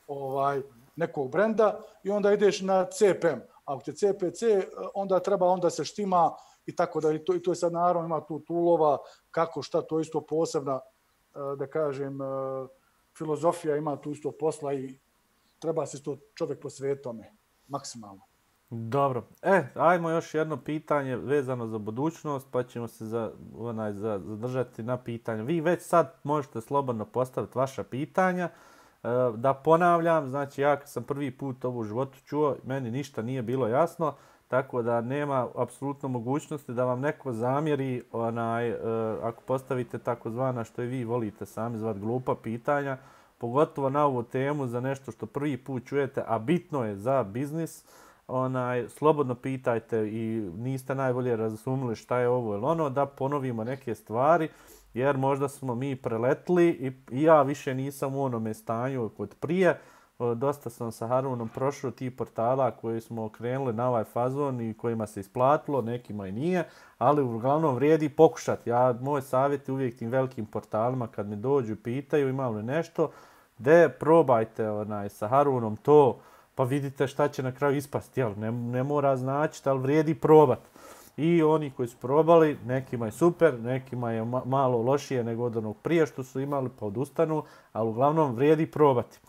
nekog brenda i onda ideš na CPM. Ako te CPC, onda treba se štima i tako da, i to je sad naravno, ima tu toolova, kako, šta, to isto posebna, da kažem, filozofija, ima tu isto posla i treba se isto čovjek posvetiti tome, maksimalno. Dobro. Ajmo još jedno pitanje vezano za budućnost, pa ćemo se zadržati na pitanju. Vi već sad možete slobodno postaviti vaša pitanja. Da ponavljam, znači ja kad sam prvi put ovo u životu čuo, meni ništa nije bilo jasno, tako da nema apsolutno mogućnosti da vam neko zamjeri ako postavite takozvana, što i vi volite sami zvati, glupa pitanja, pogotovo na ovu temu za nešto što prvi put čujete, a bitno je za biznis. Slobodno pitajte i niste najbolje razumili šta je ovo ili ono, da ponovimo neke stvari, jer možda smo mi preletli i ja više nisam u onome stanju kod prije. Dosta sam sa Harunom prošao tih portala koji smo okrenuli na ovaj fazon i kojima se isplatilo, nekima i nije, ali uglavnom vrijedi pokušati. Moj savjet je uvijek tim velikim portalima kad mi dođu i pitaju imam li nešto, probajte sa Harunom to, pa vidite šta će na kraju ispasti. Ne mora značiti, ali vrijedi probati. I oni koji su probali, nekima je super, nekima je malo lošije nego od onog prije što su imali, pa odustanu, ali uglavnom vrijedi probati.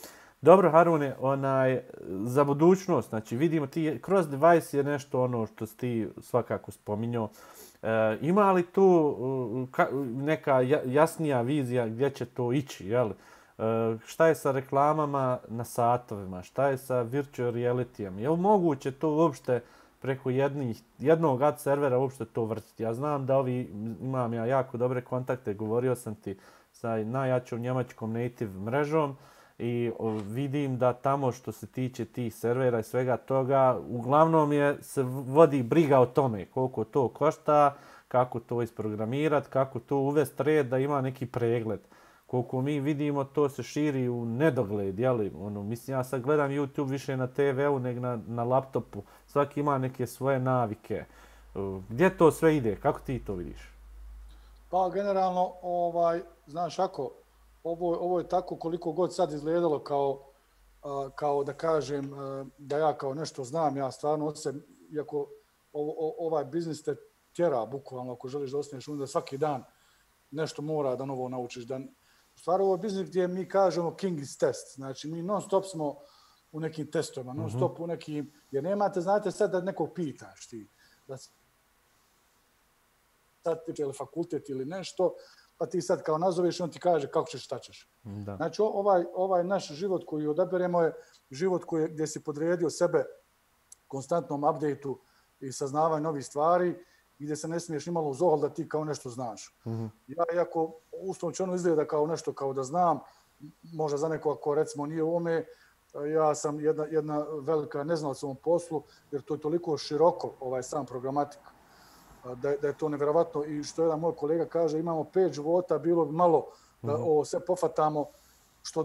Dobro, Harune, za budućnost, znači vidimo ti, cross device je nešto ono što si ti svakako spominjao. Ima li tu neka jasnija vizija gdje će to ići, jel? Šta je sa reklamama na satovima? Šta je sa virtual realityjem? Je li moguće to uopšte preko jednog ad servera uopšte to vrtiti? Ja znam da imam ja jako dobre kontakte, govorio sam ti sa najjačom njemačkom native mrežom i vidim da tamo što se tiče tih servera i svega toga, uglavnom se vodi briga o tome koliko to košta, kako to isprogramirati, kako to uvesti red da ima neki pregled. Koliko mi vidimo, to se širi u nedogled, jeli? Mislim, ja sad gledam YouTube više na TV-u nego na laptopu. Svaki ima neke svoje navike. Gdje to sve ide? Kako ti to vidiš? Pa generalno, znaš ako, ovo je tako koliko god sad izgledalo kao da kažem da ja kao nešto znam, ja stvarno iako ovaj biznis te tjera bukvalno ako želiš da ostaneš da svaki dan nešto mora da novo naučiš. U stvari ovo je biznis gdje mi kažemo king is test, znači mi non stop smo u nekim testovima, non stop u nekim, jer nemate, znate sad da nekog pitaš ti, da sad tiče ili fakultet ili nešto, pa ti sad kao nazoveš i on ti kaže kako ćeš, šta ćeš. Da. Znači ovaj naš život koji odaberemo je život gdje si podredio sebe konstantnom updateu i saznavanju novih stvari, gdje se ne smiješ nimalo uz ohol da ti kao nešto znaš. Ja, iako uslovno izgleda kao nešto kao da znam, možda za neko ako recimo nije u ome, ja sam jedna velika neznalac u ovom poslu, jer to je toliko široko sam programatika, da je to nevjerovatno. I što jedan moj kolega kaže, imamo 5 života, bilo bi malo da ovo sve pofatamo što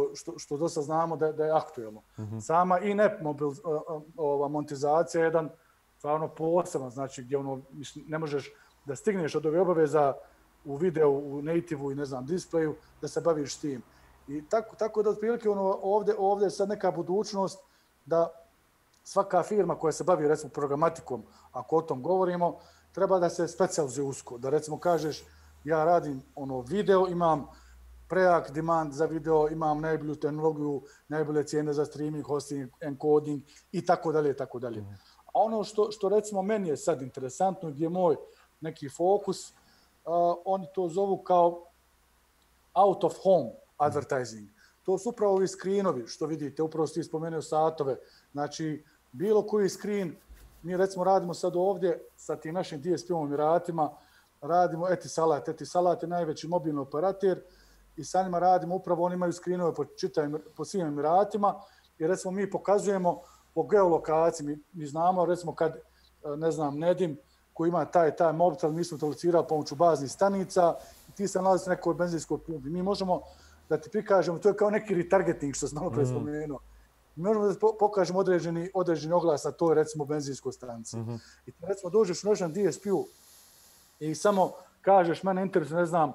do sad znamo da je aktuelno. Sama i NetMobil monetizacija je jedan stvarno poseban, znači gdje ne možeš da stigneš od ove obaveza u videu, u native-u i ne znam, displeju, da se baviš s tim. I tako da otprilike ovdje je sad neka budućnost da svaka firma koja se bavi recimo programatikom, ako o tom govorimo, treba da se specijalizuje usko. Da recimo kažeš ja radim video, imam prejak demand za video, imam najbolju tehnologiju, najbolje cijene za streaming, hosting, encoding i tako dalje, tako dalje. A ono što recimo meni je sad interesantno, gdje je moj neki fokus, oni to zovu kao out of home advertising. To su upravo ovi screenovi što vidite, upravo ste spomenuo satove. Znači, bilo koji screen, mi recimo radimo sad ovdje sa tim našim DSP-om Emiratima, radimo Etisalat. Etisalat je najveći mobilni operator i sa njima radimo, upravo oni imaju screenove po svim Emiratima i recimo mi pokazujemo po geolokaciji, mi znamo recimo kad, ne znam, Nedim koji ima taj mobitel, mi smo to locirali pomoću baznih stanica i ti se nalazi na nekoj benzinskoj pumpi. Mi možemo da ti prikažemo, to je kao neki retargeting što sam malo pre spomenuo. Mi možemo da pokažemo određeni oglas na toj recimo benzinskoj stanici. I ti recimo dođeš u našem DSP-u i samo kažeš mene interesuje, ne znam,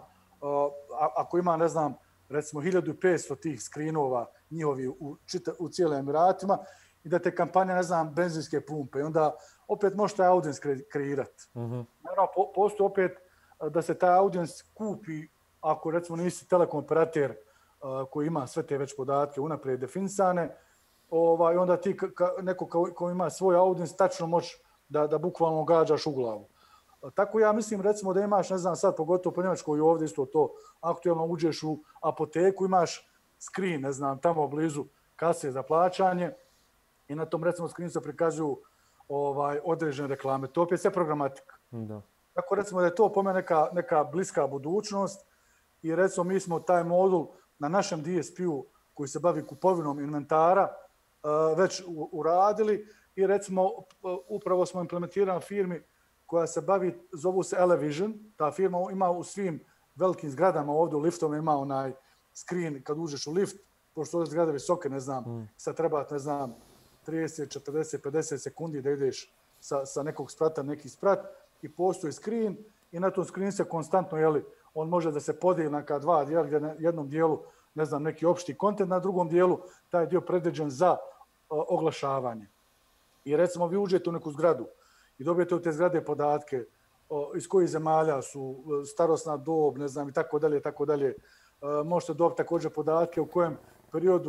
ako ima, ne znam, recimo 1500 tih screenova njihovi u cijelim Emiratima i da te kampanja, ne znam, benzinske pumpe i onda opet možeš taj audience kreirati. Naravno, postoji opet da se taj audience kupi ako recimo nisi telekom operator koji ima sve te već podatke unaprijed definisane, onda ti neko ko ima svoj audience tačno moći da bukvalno gađaš u glavu. Tako ja mislim recimo da imaš, ne znam sad, pogotovo po Njemačkoj i ovdje isto to aktualno uđeš u apoteku, imaš screen, ne znam, tamo blizu kase za plaćanje i na tom recimo screen se prikazuju određene reklame. To opet sve programatika. Da. Tako recimo da je to po mene neka bliska budućnost i recimo mi smo taj modul na našem DSP-u koji se bavi kupovinom inventara već uradili i recimo upravo smo implementirali firmi koja se bavi, zovu se Elevision. Ta firma ima u svim velikim zgradama ovdje u liftovima ima onaj screen kad uđeš u lift, pošto ove zgrade visoke, ne znam, sad treba, ne znam, 30, 40, 50 sekundi da ideš sa nekog sprata na neki sprat i postoji screen i na tom screen se konstantno, on može da se podijeli na dva dijela gdje na jednom dijelu, ne znam, neki opšti kontent, na drugom dijelu taj dio predviđen za oglašavanje. I recimo vi uđete u neku zgradu i dobijete u te zgrade podatke iz kojih zemalja su, starosna dob, ne znam, i tako dalje, tako dalje. Možete dobiti također podatke u kojem periodu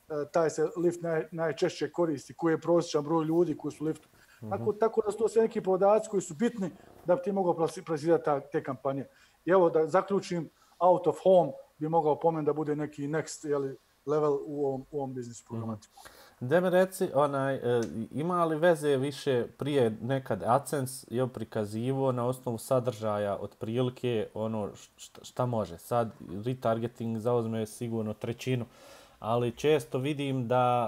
taj se lift najčešće koristi, koji je prosječan broj ljudi koji su u liftu. Tako da su to sve neki podaci koji su bitni da bi ti mogao plasirati te kampanje. I evo da zaključim, out of home bi mogao pomen da bude neki next level u ovom biznisu programatiku. Da mi reci, ima li veze više prije nekad AdSense je prikazivo na osnovu sadržaja otprilike ono šta može. Sad retargeting zauzme sigurno trećinu, ali često vidim da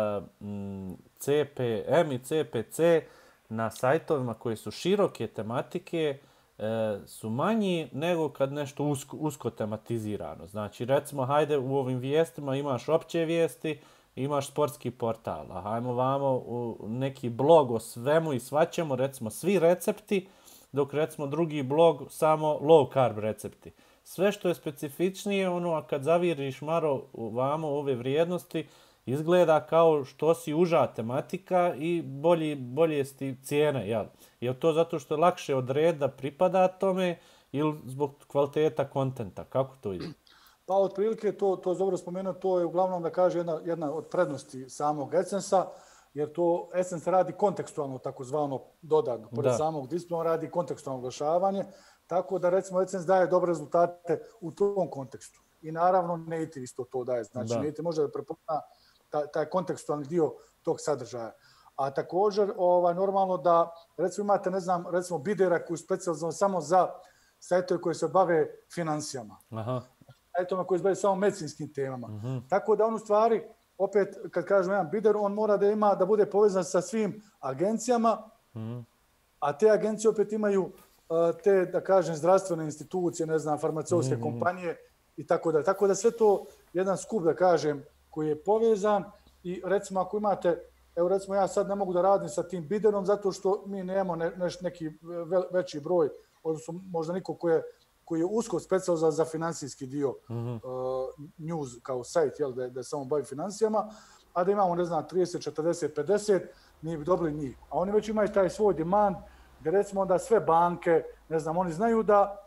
CPM i CPC na sajtovima koji su široke tematike su manji nego kad nešto usko tematizirano. Znači, recimo, hajde u ovim vijestima imaš opće vijesti, imaš sportski portal, a hajmo vamo u neki blog o svemu i svačemu, recimo svi recepti, dok recimo drugi blog samo low carb recepti. Sve što je specifičnije, a kad zaviriš malo vamo ove vrijednosti, izgleda kao što si uža tematika i bolje si cijene, jel? Je li to zato što je lakše odrediti da pripada tome ili zbog kvaliteta kontenta? Kako to ide? Pa otprilike to dobro spomenuo, to je uglavnom da kaže jedna od prednosti samog AdSense-a, jer to AdSense radi kontekstualno takozvano dodatno. Pored samog displeja radi kontekstualno oglašavanje, tako da recimo AdSense daje dobre rezultate u tom kontekstu. I naravno native isto to daje. Znači native može da prepozna taj kontekstualni dio tog sadržaja. A također normalno da recimo imate, ne znam, recimo bidera koji je specijalno samo za sajtove koji se bave financijama. Sajtove koji se bave samo medicinskim temama. Tako da on u stvari, opet kad kažem jedan bider, on mora da bude povezan sa svim agencijama, a te agencije opet imaju te, da kažem, zdravstvene institucije, ne znam, farmaceutske kompanije i tako da. Tako da sve to jedan skup, da kažem, koji je povezan i recimo ako imate, evo recimo ja sad ne mogu da radim sa tim biderom zato što mi nemamo neki veći broj, odnosno možda niko koji je usko specijalno za financijski dio news kao sajt, da samo bavi financijama, a da imamo, ne znam, 30, 40, 50, mi bi dobili njih. A oni već imaju taj svoj demand, gdje recimo da sve banke, ne znam, oni znaju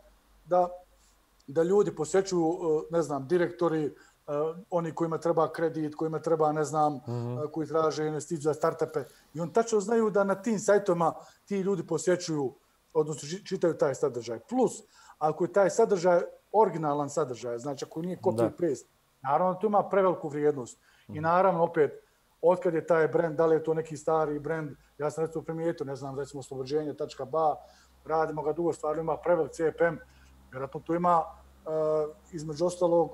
da ljudi posjećuju, ne znam, direktori, oni kojima treba kredit, kojima treba, ne znam, koji traže investiciju za startupe. I oni tačno znaju da na tim sajtovima ti ljudi posjećuju, odnosno čitaju taj sadržaj. Plus, ako je taj sadržaj originalan sadržaj, znači ako nije copy-paste, naravno tu ima preveliku vrijednost. I naravno, opet, otkad je taj brand, da li je to neki stari brand, ja sam recimo primijetio, ne znam, recimo oslobođenje.ba, radimo ga dugo, stvarno ima prevelik CPM, vjerojatno tu ima između ostalog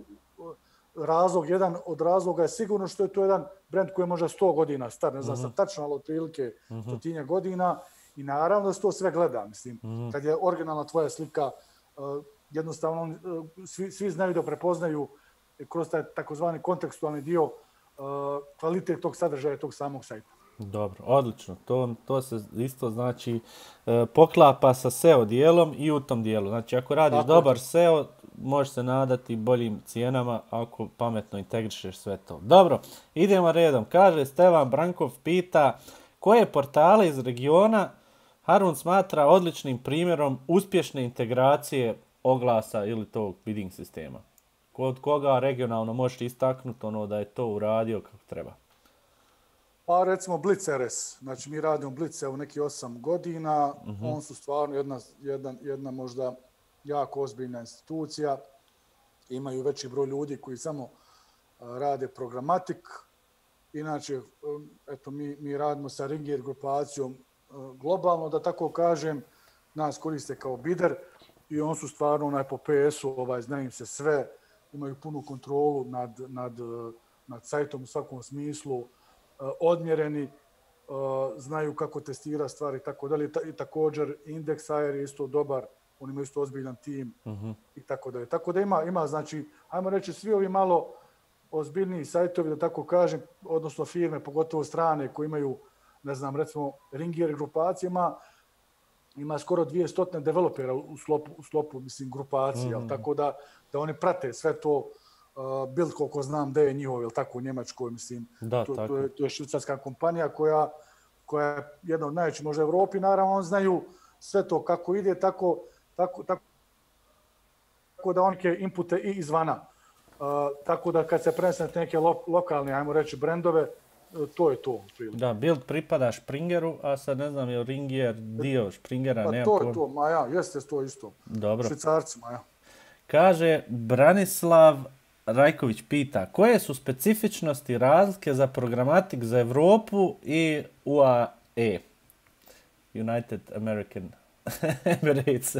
jedan od razloga je sigurno što je to jedan brand koji je možda 100 godina star, ne znam sam tačno, ali otprilike 100 godina i naravno da se to sve gleda, mislim. Kad je originalna tvoja slika, jednostavno svi znaju da prepoznaju kroz taj takozvani kontekstualni dio kvalitet tog sadržaja tog samog sajta. Dobro, odlično. To se isto znači poklapa sa SEO dijelom i u tom dijelu. Znači ako radiš dobar SEO, možeš se nadati boljim cijenama ako pametno integrišeš sve to. Dobro, idemo redom. Kaže Stevan Brankov pita koje portale iz regiona Harun smatra odličnim primjerom uspješne integracije oglasa ili tog bidding sistema. Kod koga regionalno možeš istaknuti da je to uradio kako treba? Pa recimo Blitz RS, znači mi radimo Blitz u neki 8 godina, on su stvarno jedna možda jako ozbiljna institucija, imaju veći broj ljudi koji samo rade programatik, inače eto mi radimo sa Ringier grupacijom globalno, da tako kažem, nas koriste kao bider i on su stvarno po PS-u, znaju im se sve, imaju punu kontrolu nad sajtom u svakom smislu, odmjereni, znaju kako testira stvari i tako dalje. I također Indexair je isto dobar, oni imaju isto ozbiljan tim i tako dalje. Tako da ima, znači, ajmo reći, svi ovi malo ozbiljniji sajtovi, da tako kažem, odnosno firme, pogotovo strane koji imaju, ne znam, recimo Ringier grupacijama, ima skoro 200 developera u sklopu mislim, grupacije, tako da oni prate sve to, Build, koliko znam da je njihov, jel tako, u Njemačkoj, mislim, to je švicarska kompanija koja je jedna od najvećih možda u Evropi, naravno, on znaju sve to kako ide, tako da on neke inpute i izvana Tako da kad se prenese na neke lokalne, ajmo reći, brendove, to je to. Da, Bild pripada Springeru, a sad ne znam je li Ringier dio Springera, pa nema to je to, ma ja, jeste to isto. Dobro. Švicarcima, ja. Kaže, Branislav Rajković pita, koje su specifičnosti razlike za programatik za Evropu i UAE? United American Emirates.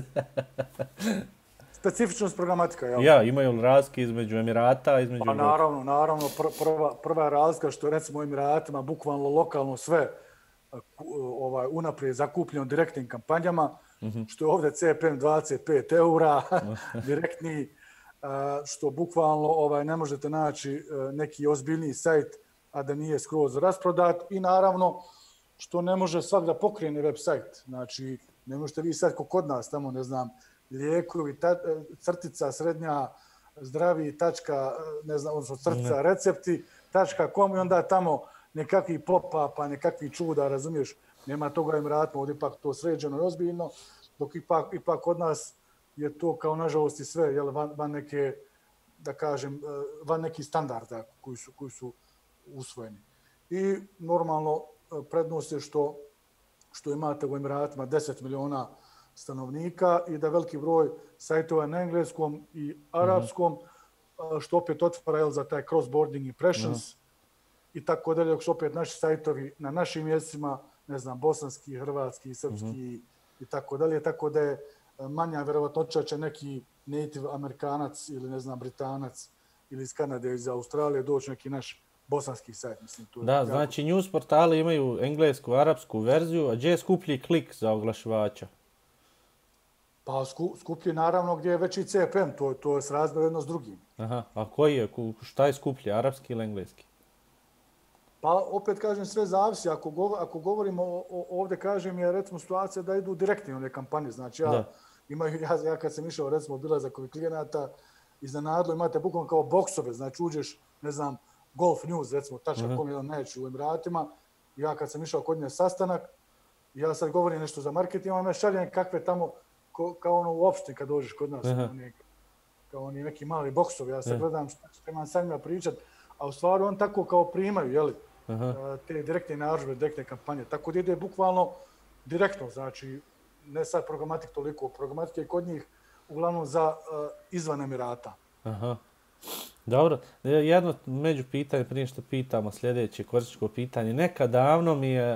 Specifičnost programatika, jel? Ja, imaju li razlike između Emirata, između... Pa naravno, prva razlika što je recimo u Emiratima bukvalno lokalno sve unaprijed zakupljeno direktnim kampanjama, što je ovdje CPM 25 eura, direktni, što bukvalno ne možete naći neki ozbiljniji sajt, a da nije skroz rasprodat i naravno što ne može svak da pokrene web sajt. Znači, ne možete vi sad kod nas tamo, ne znam, lijekovi, crtica srednja, zdravi, tačka, ne znam, odnosno crtica, recepti, .com i onda tamo nekakvi pop-up, nekakvi čuda, razumiješ, nema toga Emiratima, ovdje ipak to sređeno i ozbiljno, dok ipak kod nas je to kao nažalost i sve, jel, van neke, da kažem, van nekih standarda koji su usvojeni. I normalno prednost je što imate u Emiratima 10 miliona stanovnika i da veliki broj sajtova na engleskom i arapskom, što opet otvara za taj cross-boarding impressions i tako dalje, dok su opet naši sajtovi na našim mjesecima, ne znam, bosanski, hrvatski, srpski i tako dalje, tako da je manja vjerovatnoća će neki native Amerikanac ili ne znam, Britanac ili iz Kanade, iz Australije doći neki naš bosanski sajt. Mislim, to da, znači news portali imaju englesku, arapsku verziju, a gdje je skuplji klik za oglašivača? Pa skuplji naravno gdje je veći CPM, to je srazmjerno jedno s drugim. Aha, a koji je, šta je skuplji, arapski ili engleski? Pa opet kažem sve zavisi, ako govorimo ovdje kažem je recimo situacija da idu direktno one kampanje, znači ja kad sam išao recimo obilazak ovih klijenata, iznenadilo imate bukvalno kao boksove, znači uđeš, ne znam, Golf News, recimo, .com jedan najveći u Emiratima, ja kad sam išao kod nje sastanak, ja sad govorim nešto za marketing, me šaljem kakve tamo, kao ono u opštini kad dođeš kod nas, kao oni neki mali boksovi, ja sad gledam što imam sa njima pričat, a u stvari on tako kao primaju, jeli, te direktne narudžbe, direktne kampanje, tako da ide bukvalno direktno, znači, ne sad programatik toliko, programatik je kod njih uglavnom za izvan Emirata. Aha. Dobro, jedno među pitanje, prije što pitamo sljedeće korisničko pitanje. Nekad davno mi je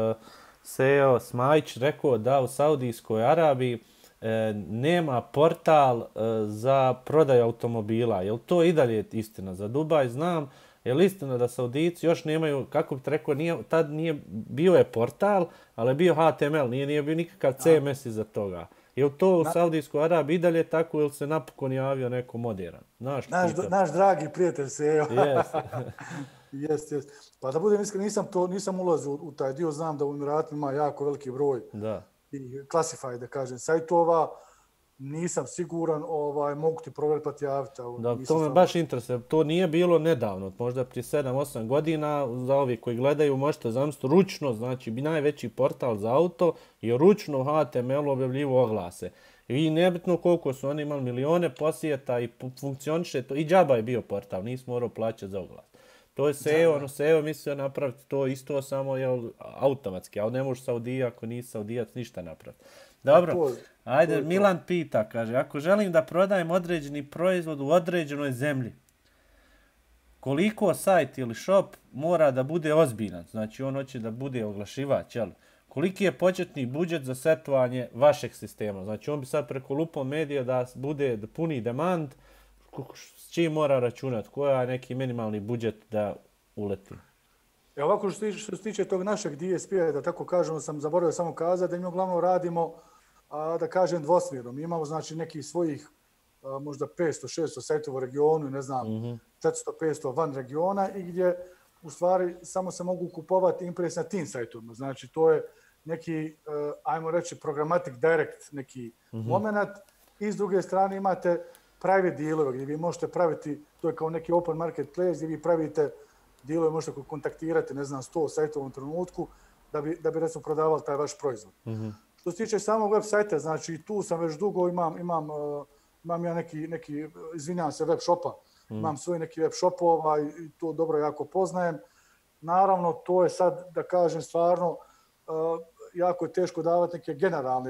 SEO Smajić rekao da u Saudijskoj Arabiji nema portal za prodaju automobila. Je li to i dalje istina? Za Dubaj znam, je li istina da Saudijci još nemaju, kako bi rekao, tad nije bio je portal, ali je bio HTML, nije bio nikakav CMS iza toga. Je li to u Saudijskoj Arabiji i dalje tako ili se napokon javio neko modern? Naš dragi prijatelj SEO. Jest. Pa da budem iskren, nisam ulazio u taj dio, znam da u Emiratima ima jako veliki broj i classified, da kažem, sajtova. Nisam siguran, mogu ti provjeriti javiti. Da, to me baš interesuje. To nije bilo nedavno, možda prije 7-8 godina. Za ovi koji gledaju možete zamisliti ručno, znači najveći portal za auto i ručno HTML objavljivo oglase. I nebitno koliko su oni imali milione posjeta i funkcioniše to. I džaba je bio portal, nisi morao plaćati za oglas. To je SEO, SEO mislio napraviti to isto samo automatski, ali ne možeš Saudija, ako nisi Saudijac, ništa napraviti. Dobro, ajde, Milan pita, kaže, ako želim da prodajem određeni proizvod u određenoj zemlji, koliko sajt ili shop mora da bude ozbiljan, znači on hoće da bude oglašivač, jel? Koliki je početni budžet za setovanje vašeg sistema? Znači on bi sad preko Lupo Media da bude puni demand, s čim mora računati, koja je neki minimalni budžet da uleti? Ovako što se tiče tog našeg DSP-a, da tako kažemo, sam zaboravio samo kazati, da mi uglavnom radimo, da kažem, dvosmjerno. Mi imamo znači nekih svojih možda 500-600 sajtova u regionu, ne znam, 400-500 van regiona i gdje u stvari samo se mogu kupovati impresije na tim sajtovima. Znači to je neki, ajmo reći, programmatic direct neki moment i s druge strane imate private dealove gdje vi možete praviti, to je kao neki open marketplace gdje vi pravite dealove, možete kontaktirati, ne znam, 100 sajtova u trenutku da bi recimo prodavali taj vaš proizvod. Što se tiče samog web sajta, znači tu sam već dugo imam ja neki izvinjavam se, web shopa, imam svoj neki web shopova i to dobro jako poznajem. Naravno, to je sad, da kažem, stvarno jako je teško davati neke generalne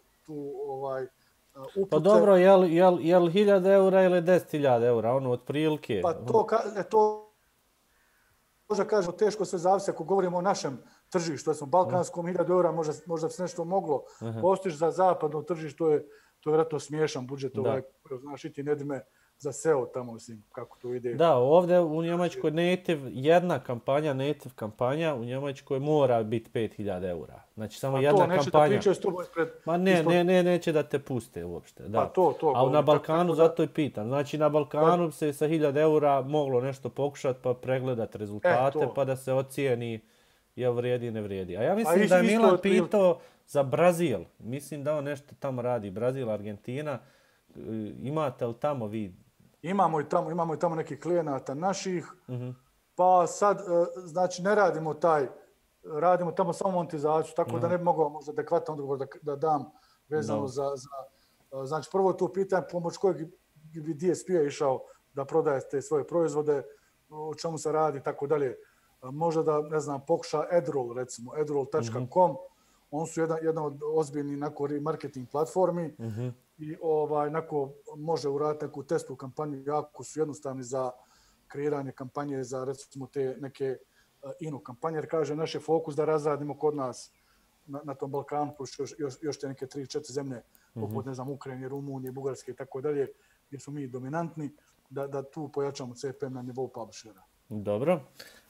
upute. Pa dobro, jel 1000 eura ili 10.000 eura, ono otprilike? Pa to možda kažemo teško sve zavisi ako govorimo o našem tržištu, smo balkanskom 1000 eura možda se nešto moglo postići za zapadno tržište, to je vjerojatno smiješan budžet, znaš i ti nedime za SEO tamo, mislim, kako to ide. Da, ovdje u Njemačkoj jedna kampanja u Njemačkoj mora biti 5000 eura. Znači samo jedna kampanja. To neće da pričaju s tobom ispred... Ma neće da te puste uopšte. Da. Pa to. A na Balkanu zato i pitam. Znači na Balkanu se sa 1000 eura moglo nešto pokušati pa pregledati rezultate pa da se ocijeni jel vrijedi, ne vrijedi. A ja mislim da je Milan pitao za Brazil. Mislim da on nešto tamo radi. Brazil, Argentina. Imate li tamo vi? Imamo i tamo nekih klijenata naših. Pa sad, znači ne radimo tamo samo monetizaciju, tako da ne bi mogao možda adekvatan odgovor da dam vezano za... Znači prvo tu pitanje pomoć kojeg bi DSP-a išao da prodaje te svoje proizvode, o čemu se radi, tako dalje. Možda da, ne znam, pokuša Adroll, recimo, adroll.com. On su jedna od ozbiljnih marketing platformi i može uraditi neku testu kampanju, jako su jednostavni za kreiranje kampanje za, recimo, te neke kampanje, jer kaže naš je fokus da razradimo kod nas na tom Balkanu, još te neke 3-4 zemlje, poput, ne znam, Ukrajine, Rumunije, Bugarske i tako dalje, gdje smo mi dominantni, da tu pojačamo CPM na nivou publishera. Dobro.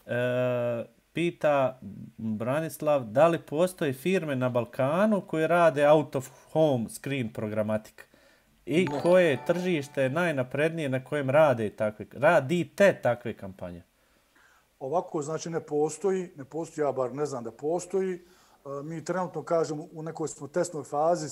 Pita Branislav, da li postoje firme na Balkanu koje rade out of home screen programatik? I koje tržište je najnaprednije na kojem radite takve kampanje? Ovako, znači ne postoji, ja bar ne znam da postoji. Mi trenutno, kažem, u nekoj smo testnoj fazi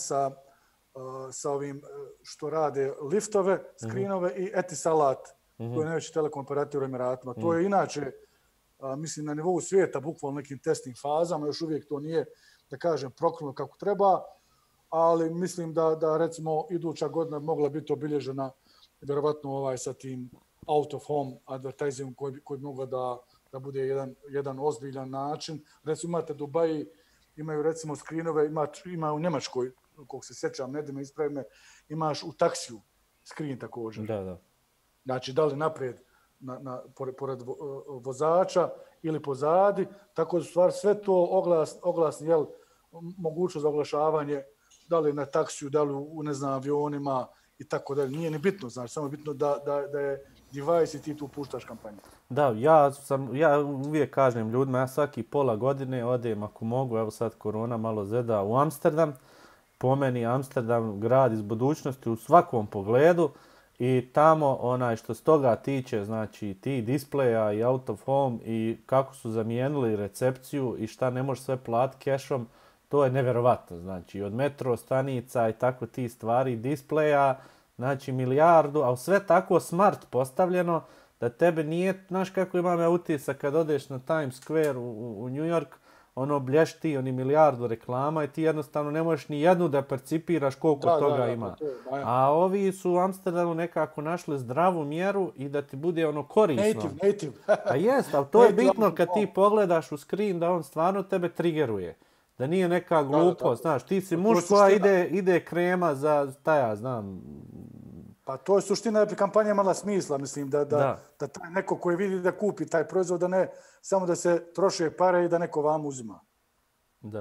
sa ovim što rade liftove, screenove i Etisalat, koji je najveći telekom operator u Emiratima. To je inače, mislim, na nivou svijeta, bukvalno nekim testnim fazama, još uvijek to nije, da kažem, prokrenulo kako treba, ali mislim da recimo iduća godina mogla biti obilježena vjerovatno sa tim out of home advertising koji bi mogla da bude jedan ozbiljan način. Recimo imate Dubaji, imaju recimo screenove, ima u Njemačkoj, koliko se sjećam, nedime ispravime, imaš u taksiju screen također. Da. Znači da li naprijed pored vozača ili pozadi, tako da stvar sve to oglasni, mogućnost za oglašavanje, da li na taksiju, da li u ne znam, avionima i tako dalje. Nije ni bitno, znači samo je bitno da je device i ti tu puštaš kampanju. Da, ja uvijek kažem ljudima, ja svaki pola godine odem ako mogu, evo sad korona malo zeda, u Amsterdam. Po meni Amsterdam grad iz budućnosti u svakom pogledu i tamo što se toga tiče, znači ti displeja i out of home i kako su zamijenili recepciju i šta ne može sve platiti kešom, to je nevjerovatno. Znači od metro stanica i tako ti stvari, displeja, znači milijardu, a sve tako smart postavljeno da tebe nije, znaš kako imam ja utisak kad odeš na Times Square u New York, ono blješti, oni milijardu reklama i ti jednostavno ne možeš ni jednu da percipiraš koliko toga ima. A ovi su u Amsterdamu nekako našli zdravu mjeru i da ti bude ono korisno. Native. A jest, ali to je bitno kad ti pogledaš u screen da on stvarno tebe triggeruje. Da nije neka glupost, znaš, ti si muž koja ide krema za, ja znam. Pa to je suština da bi kampanja imala smisla, mislim, da taj neko koji vidi da kupi taj proizvod, da ne samo da se troše pare i da neko vam uzima. Da.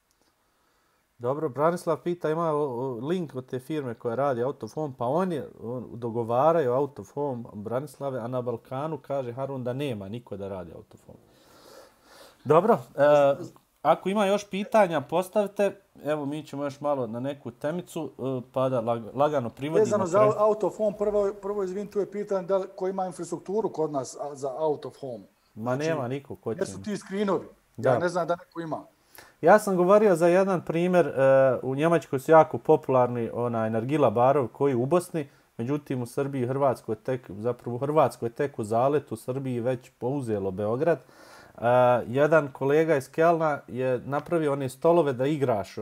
Dobro, Branislav pita, ima link od te firme koja radi out of home, pa on dogovaraju out of home Branislave, a na Balkanu kaže Harun da nema niko da radi out of home. Dobro, ako ima još pitanja, postavite. Evo, mi ćemo još malo na neku temicu, pa da lagano privodimo. Vezano za out of home, prvo izvin, tu je pitanje ko ima infrastrukturu kod nas za out of home. Ma nema niko ko će. Gdje su ti screenovi? Ja ne znam da neko ima. Ja sam govorio za jedan primjer, u Njemačkoj su jako popularni nargila barov koji u Bosni, međutim u Srbiji i Hrvatskoj u Hrvatskoj tek u zaletu, u Srbiji već pouzelo Beograd. Jedan kolega iz Kelna je napravio one stolove da igraš,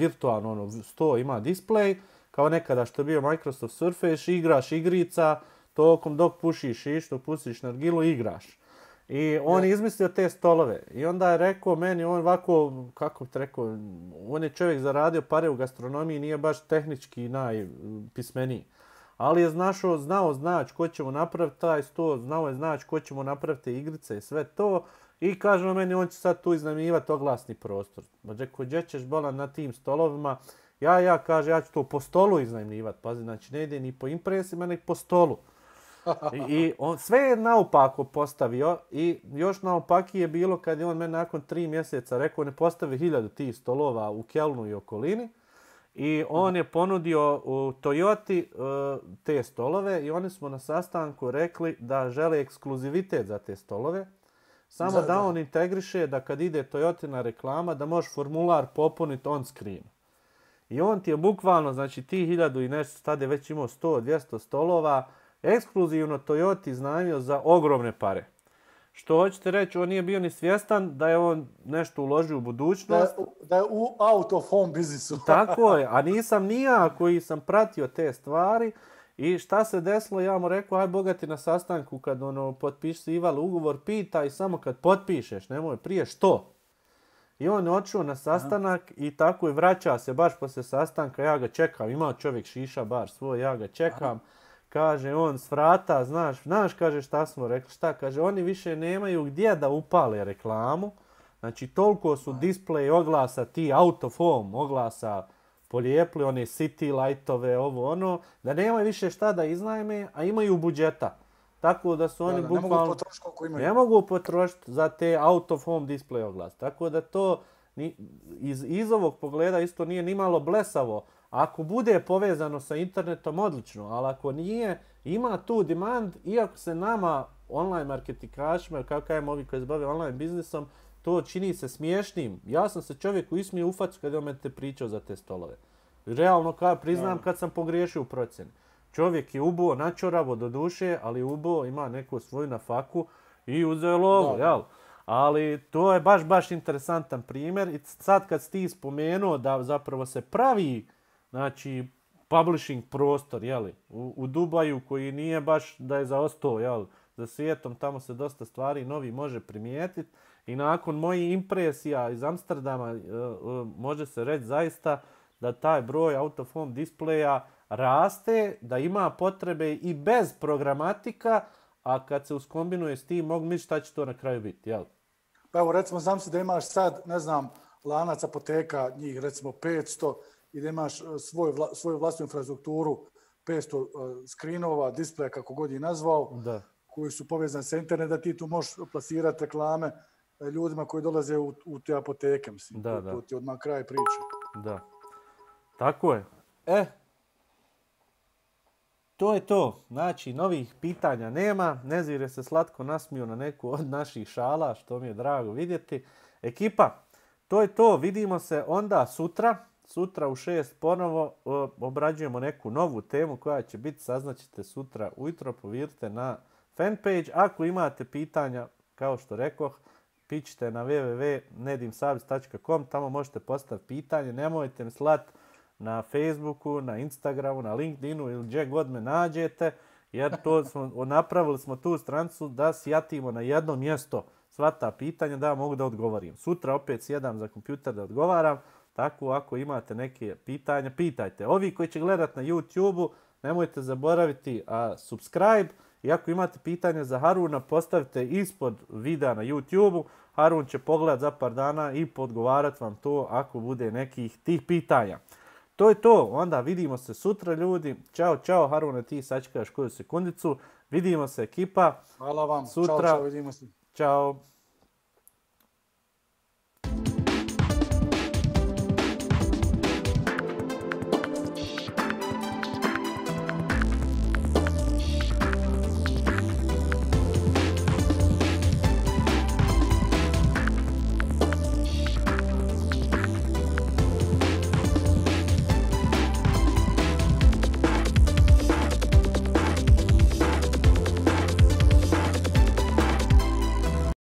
virtualno sto ima display, kao nekada što je bio Microsoft Surface, igraš igrica, tokom dok pušiš šiš, dok pustiš nargilu, igraš. I on je izmislio te stolove. I onda je rekao meni, on ovako, kako bih rekao, on je čovjek zaradio pare u gastronomiji, nije baš tehnički najpismeniji. Ali je znao znači ko ćemo napraviti taj sto, znao je znači ko ćemo napraviti igrice i sve to. I kaže meni, on će sad tu iznajmljivati oglasni prostor. Rekao, gdje ćeš bolan na tim stolovima? Ja ću to po stolu iznajmljivati. Pazi, znači ne ide ni po impresima, ni po stolu. I on sve je naopako postavio i još naopakije je bilo kad je on meni nakon 3 mjeseca rekao ne postavi 1000 tih stolova u Kelnu i okolini. I on je ponudio u Toyoti te stolove i oni smo na sastanku rekli da žele ekskluzivitet za te stolove. Samo da on integriše da kad ide Toyotina reklama da možeš formular popuniti on screen. I on ti je bukvalno, znači ti 1000 i nešto, tada je već imao 100-200 stolova, ekskluzivno Toyota iznajmio za ogromne pare. Što hoćete reći, on nije bio ni svjestan da je on nešto uložio u budućnost. Da je u out of home biznisu. Tako je, a nisam ni ja koji sam pratio te stvari. I šta se desilo, ja mu rekao, aj bogati na sastanku kad potpisivali ugovor, pitaj samo kad potpišeš, nemoj prije što. I on je otišao na sastanak i tako i vraća se baš poslije sastanka, ja ga čekam, imao čovjek šiša bar svoj, ja ga čekam. Kaže on s vrata, znaš kaže šta smo rekli, šta kaže, oni više nemaju gdje da upale reklamu, znači toliko su display oglasa, ti out of home oglasa polijepli, one city lightove, ovo ono, da nemaju više šta da iznajme, a imaju budžeta. Tako da su oni bukvalno... Ne mogu potrošiti koliko imaju. Ne mogu potrošiti za te out of home display oglas. Tako da to iz ovog pogleda isto nije ni malo blesavo. Ako bude povezano sa internetom, odlično, ali ako nije, ima tu demand, iako se nama online marketikašima, kako kažem ovi koji se bave online biznisom, to čini se smiješnim. Ja sam se čovjeku ismio u facu kad je on te pričao za te stolove. Realno priznam kad sam pogriješio u procjeni. Čovjek je ubo načoravo do duše, ali ubo ima neku svoju nafaku i uzeo lovu, jel? Ali to je baš interesantan primjer. I sad kad si ti spomenuo da zapravo se pravi, znači, publishing prostor, jeli, u Dubaju koji nije baš da je zaostao, jel, za svijetom, tamo se dosta stvari novi može primijetiti. I nakon mojih impresija iz Amsterdama može se reći zaista da taj broj out of home displeja raste, da ima potrebe i bez programatika, a kad se uskombinuje s tim, mogu misliti šta će to na kraju biti, jel? Pa evo, recimo, znam se da imaš sad, ne znam, lanac apoteka, njih recimo 500, i da imaš svoju vlastnu infrastrukturu, 500 skrinova, displeja, kako god je nazvao, koji su povezani sa internet, da ti tu možeš plasirati reklame ljudima koji dolaze u te apoteke, mislim. To ti odmah kraj priče. Da. Tako je. To je to. Znači, novih pitanja nema. Nezir je se slatko nasmio na neku od naših šala, što mi je drago vidjeti. Ekipa, to je to. Vidimo se onda sutra. Sutra u 6 ponovo obrađujemo neku novu temu koja će biti, saznaćete sutra ujutro, povjerite na fanpage. Ako imate pitanja, kao što rekoh, pišite na www.nedimsavic.com, tamo možete postaviti pitanje, nemojte mi slati na Facebooku, na Instagramu, na LinkedInu ili gdje god me nađete, jer napravili smo tu stranicu da sjatimo na jedno mjesto sva ta pitanja da mogu da odgovorim. Sutra opet sjedam za kompjuter da odgovaram, tako ako imate neke pitanja, pitajte. Ovi koji će gledati na YouTube-u, nemojte zaboraviti subscribe. I ako imate pitanja za Haruna, postavite ispod videa na YouTube-u. Harun će pogledati za par dana i podgovarati vam to ako bude nekih tih pitanja. To je to. Onda vidimo se sutra, ljudi. Ćao, Harune, ti sačekaš koju sekundicu. Vidimo se, ekipa. Hvala vam. Sutra. Vidimo se. Ćao.